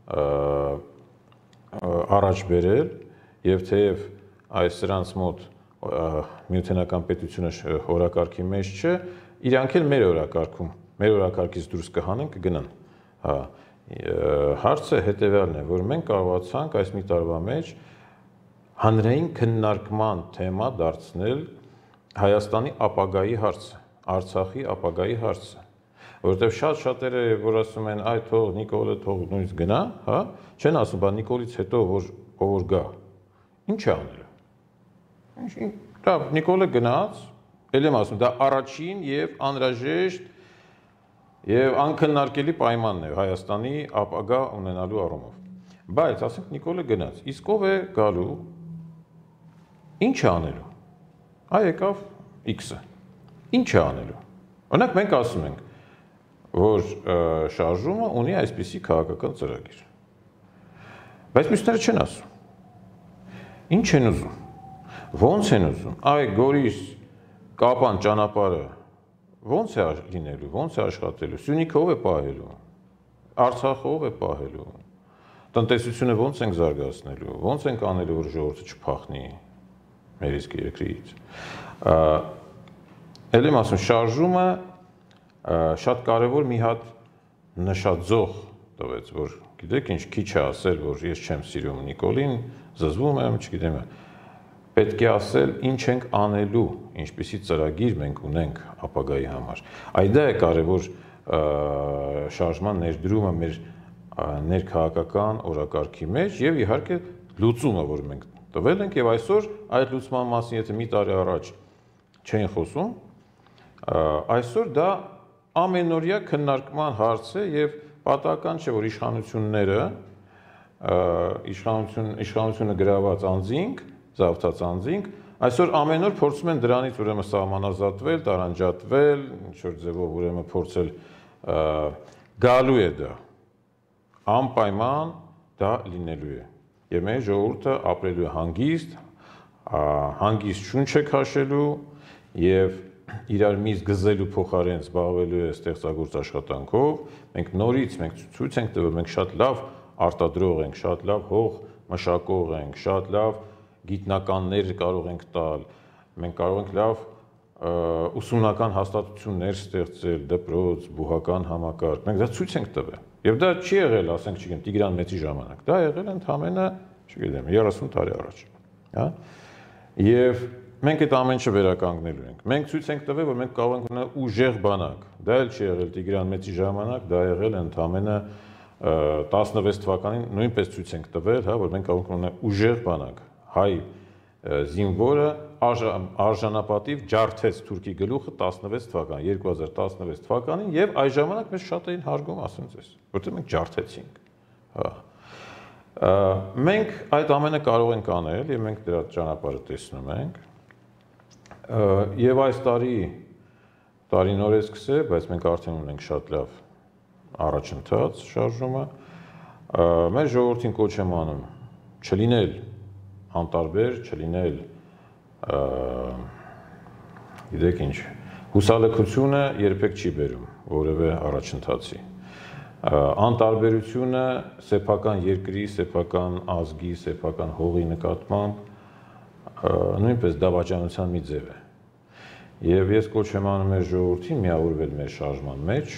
առաջ բերել եւ թեև այս սրանց մոտ միութենական պետությունը օրակարգի մեջ չէ, իրանք էլ մեր օրակարգում, մեր օրակարգից դուրս կհանեն, կգնան։ Հա, հարցը հետեւյալն է, որ մենք կարողացանք այս մի տարվա մեջ հանրային քննարկման թեմա դարձնել Հայաստանի ապագայի հարցը, Արցախի ապագայի հարցը, որովհետեւ շատ շատերը որ ասում են, այ թող Նիկոլը թող նույնիսկ գնա, հա, չեն ասում, բա Նիկոլից հետո որ ով որ գա, ինչ է անելու։ Դա Նիկոլը գնաց, ել եմ ասում, դա առաջին եւ անհրաժեշտ եւ անքննարկելի պայմանն է Հայաստանի ապագա ունենալու առումով։ Բայց ասենք Նիկոլը գնաց, իսկ ով է գալու, ինչ է անելու։ Այ եկավ X-ը։ Ինչ է անելու։ Օրինակ մենք ասում ենք, որ շարժումը ունի այսպիսի քաղաքական ծրագիր։ Բայց մյուսները չեն ասում։ Ինչ են ուզում։ Ոնց են ուզում, այ Գորիս Կապան ճանապարհը ոնց է լինելու, ոնց է աշխատելու, Սյունիքը ով է պահելու, Արցախը ով է պահելու։ Տնտեսությունը ո՞նց ենք զարգացնելու, ո՞նց ենք անելու, որ ժողովուրդը չփախնի մեր իսկ երկրից։ Էլ եմ ասում, շարժումը շատ կարևոր մի հատ նշաձող տվեց, որ գիտեք ինչ քիչ է ասել, որ ես չեմ սիրում Նիկոլին, զզվում եմ, չգիտեմ, պետք է ասել ինչ ենք անելու, ինչպիսի ծրագիր մենք ունենք ապագայի համար։ Այդ դա է կարևոր շարժման ներդրումը մեր ներքաղաքական օրակարգի մեջ եւ իհարկե լուծումը, որ մենք տվել ենք եւ այսօր այդ լուծման մասին եթե մի տարի առաջ չէին խոսում, այսօր դա ամենօրյա քննարկման հարց է եւ պատահական չէ, որ իշխանությունները իշխանություն իշխանությունը գրաված անձինք, զավթած անձինք, այսօր ամեն օր փորձում են դրանից ուրեմն սահմանազատվել, տարանջատվել, ինչ որ ձևով ուրեմն փորձել գալու է դա։ Անպայման դա լինելու է։ Եվ մեր ժողովուրդը ապրելու է հանգիստ, հանգիստ շունչ է քաշելու եւ իրար միս գզելու փոխարեն զբաղվելու է ստեղծագործ աշխատանքով, մենք նորից մենք ցույց ենք տվել, մենք շատ լավ արտադրող ենք, շատ լավ հող մշակող ենք, շատ լավ գիտնականներ կարող ենք տալ, մենք կարող ենք լավ ուսումնական հաստատություններ ստեղծել, դպրոց, բուհական համակարգ, մենք դա ցույց ենք տվել։ Եվ դա չի եղել, ասենք, չգիտեմ, Տիգրան Մեծի ժամանակ, դա եղել է ընդամենը, չգիտեմ, երեսուն տարի առաջ, հա։ Եվ մենք այդ ամեն ինչը վերականգնելու ենք։ Մենք ցույց ենք տվել, որ մենք կարող ենք ունենալ ուժեղ բանակ։ Դա էլ չի եղել Տիգրան Մեծի ժամանակ, դա եղել է ընդամենը տասնվեց թվականին նույնպես ցույց ենք տվել, հա, որ մենք կարող ենք ունենալ ուժեղ բանակ։ Հայ զինվորը արժանապատիվ ջարդեց Թուրքի գլուխը տասնվեց թվականին, երկու հազար տասնվեց թվականին եւ այս ժամանակ մեզ շատ էին հարգում, ասեմ ձեզ, որտեղ մենք ջարդեցինք։ Հա։ Մենք այդ ամենը կարող ենք անել եւ մենք դրա ճանապարհը տեսնում ենք։ Եվ այս տարի տարին օր է սկսել, բայց մենք արդեն ունենք շատ լավ առաջընթաց շարժումը։ Մեր ժողովրդին կոչ եմ անում չլինել անտարբեր, չլինել գիտեք ինչ, հուսալքությունը երբեք չի բերում որևէ առաջընթացի։ Անտարբերությունը սեփական երկրի, սեփական ազգի, սեփական հողի նկատմամբ նույնպես դավաճանության մի ձև է։ Եվ ես կոչ եմ անում մեր ժողովրդին միավորվել մեր շարժման մեջ,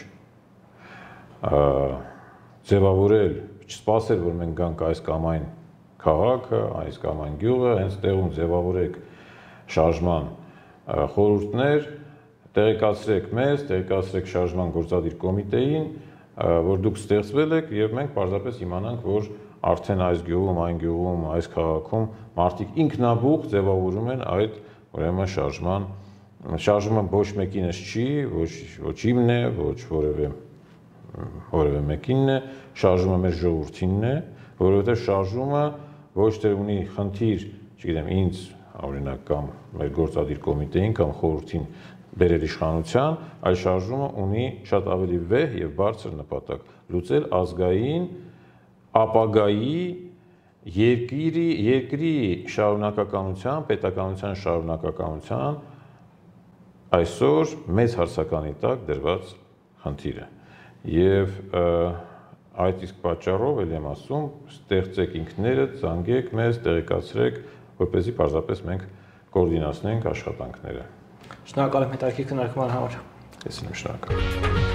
ձևավորել, չսպասել, որ մենք գանք այս կամ այն քաղաքը, այս կամ այն գյուղը, հենց տեղում ձևավորեք շարժման խորհուրդներ, տեղեկացրեք մեզ, տեղեկացրեք շարժման գործադիր կոմիտեին, որ դուք ստեղծվել եք եւ մենք պարզապես իմանանք, որ արդեն այս գյուղում, այն գյուղում, այս քաղաքում մարդիկ ինքնաբուխ ձևավորում են այդ ուրեմն շարժման շարժումը ոչ մեկինս չի, ոչ ոչ իմն է, ոչ որևէ որևէ մեկինն է, շարժումը մեր ժողովրդինն է, որովհետեւ շարժումը ոչ թե ունի խնդիր, չգիտեմ, ինձ օրինակ կամ մեր գործադիր կոմիտեին կամ խորհրդին բերել իշխանության, այլ շարժումը ունի շատ ավելի վեհ եւ բարձր նպատակ՝ լուծել ազգային ապագայի երկրի երկրի շարունակականության, պետականության շարունակականության այսօր մեծ հարցականի տակ դրված խնդիրը։ Եվ այդ իսկ պատճառով էլ եմ ասում, ստեղծեք ինքներդ, զանգեք մեզ, տեղեկացրեք, որպեսզի պարզապես մենք կոորդինացնենք աշխատանքները։ Շնորհակալ եմ հետաքրքիր քննարկման համար։ Ես եմ շնորհակալ։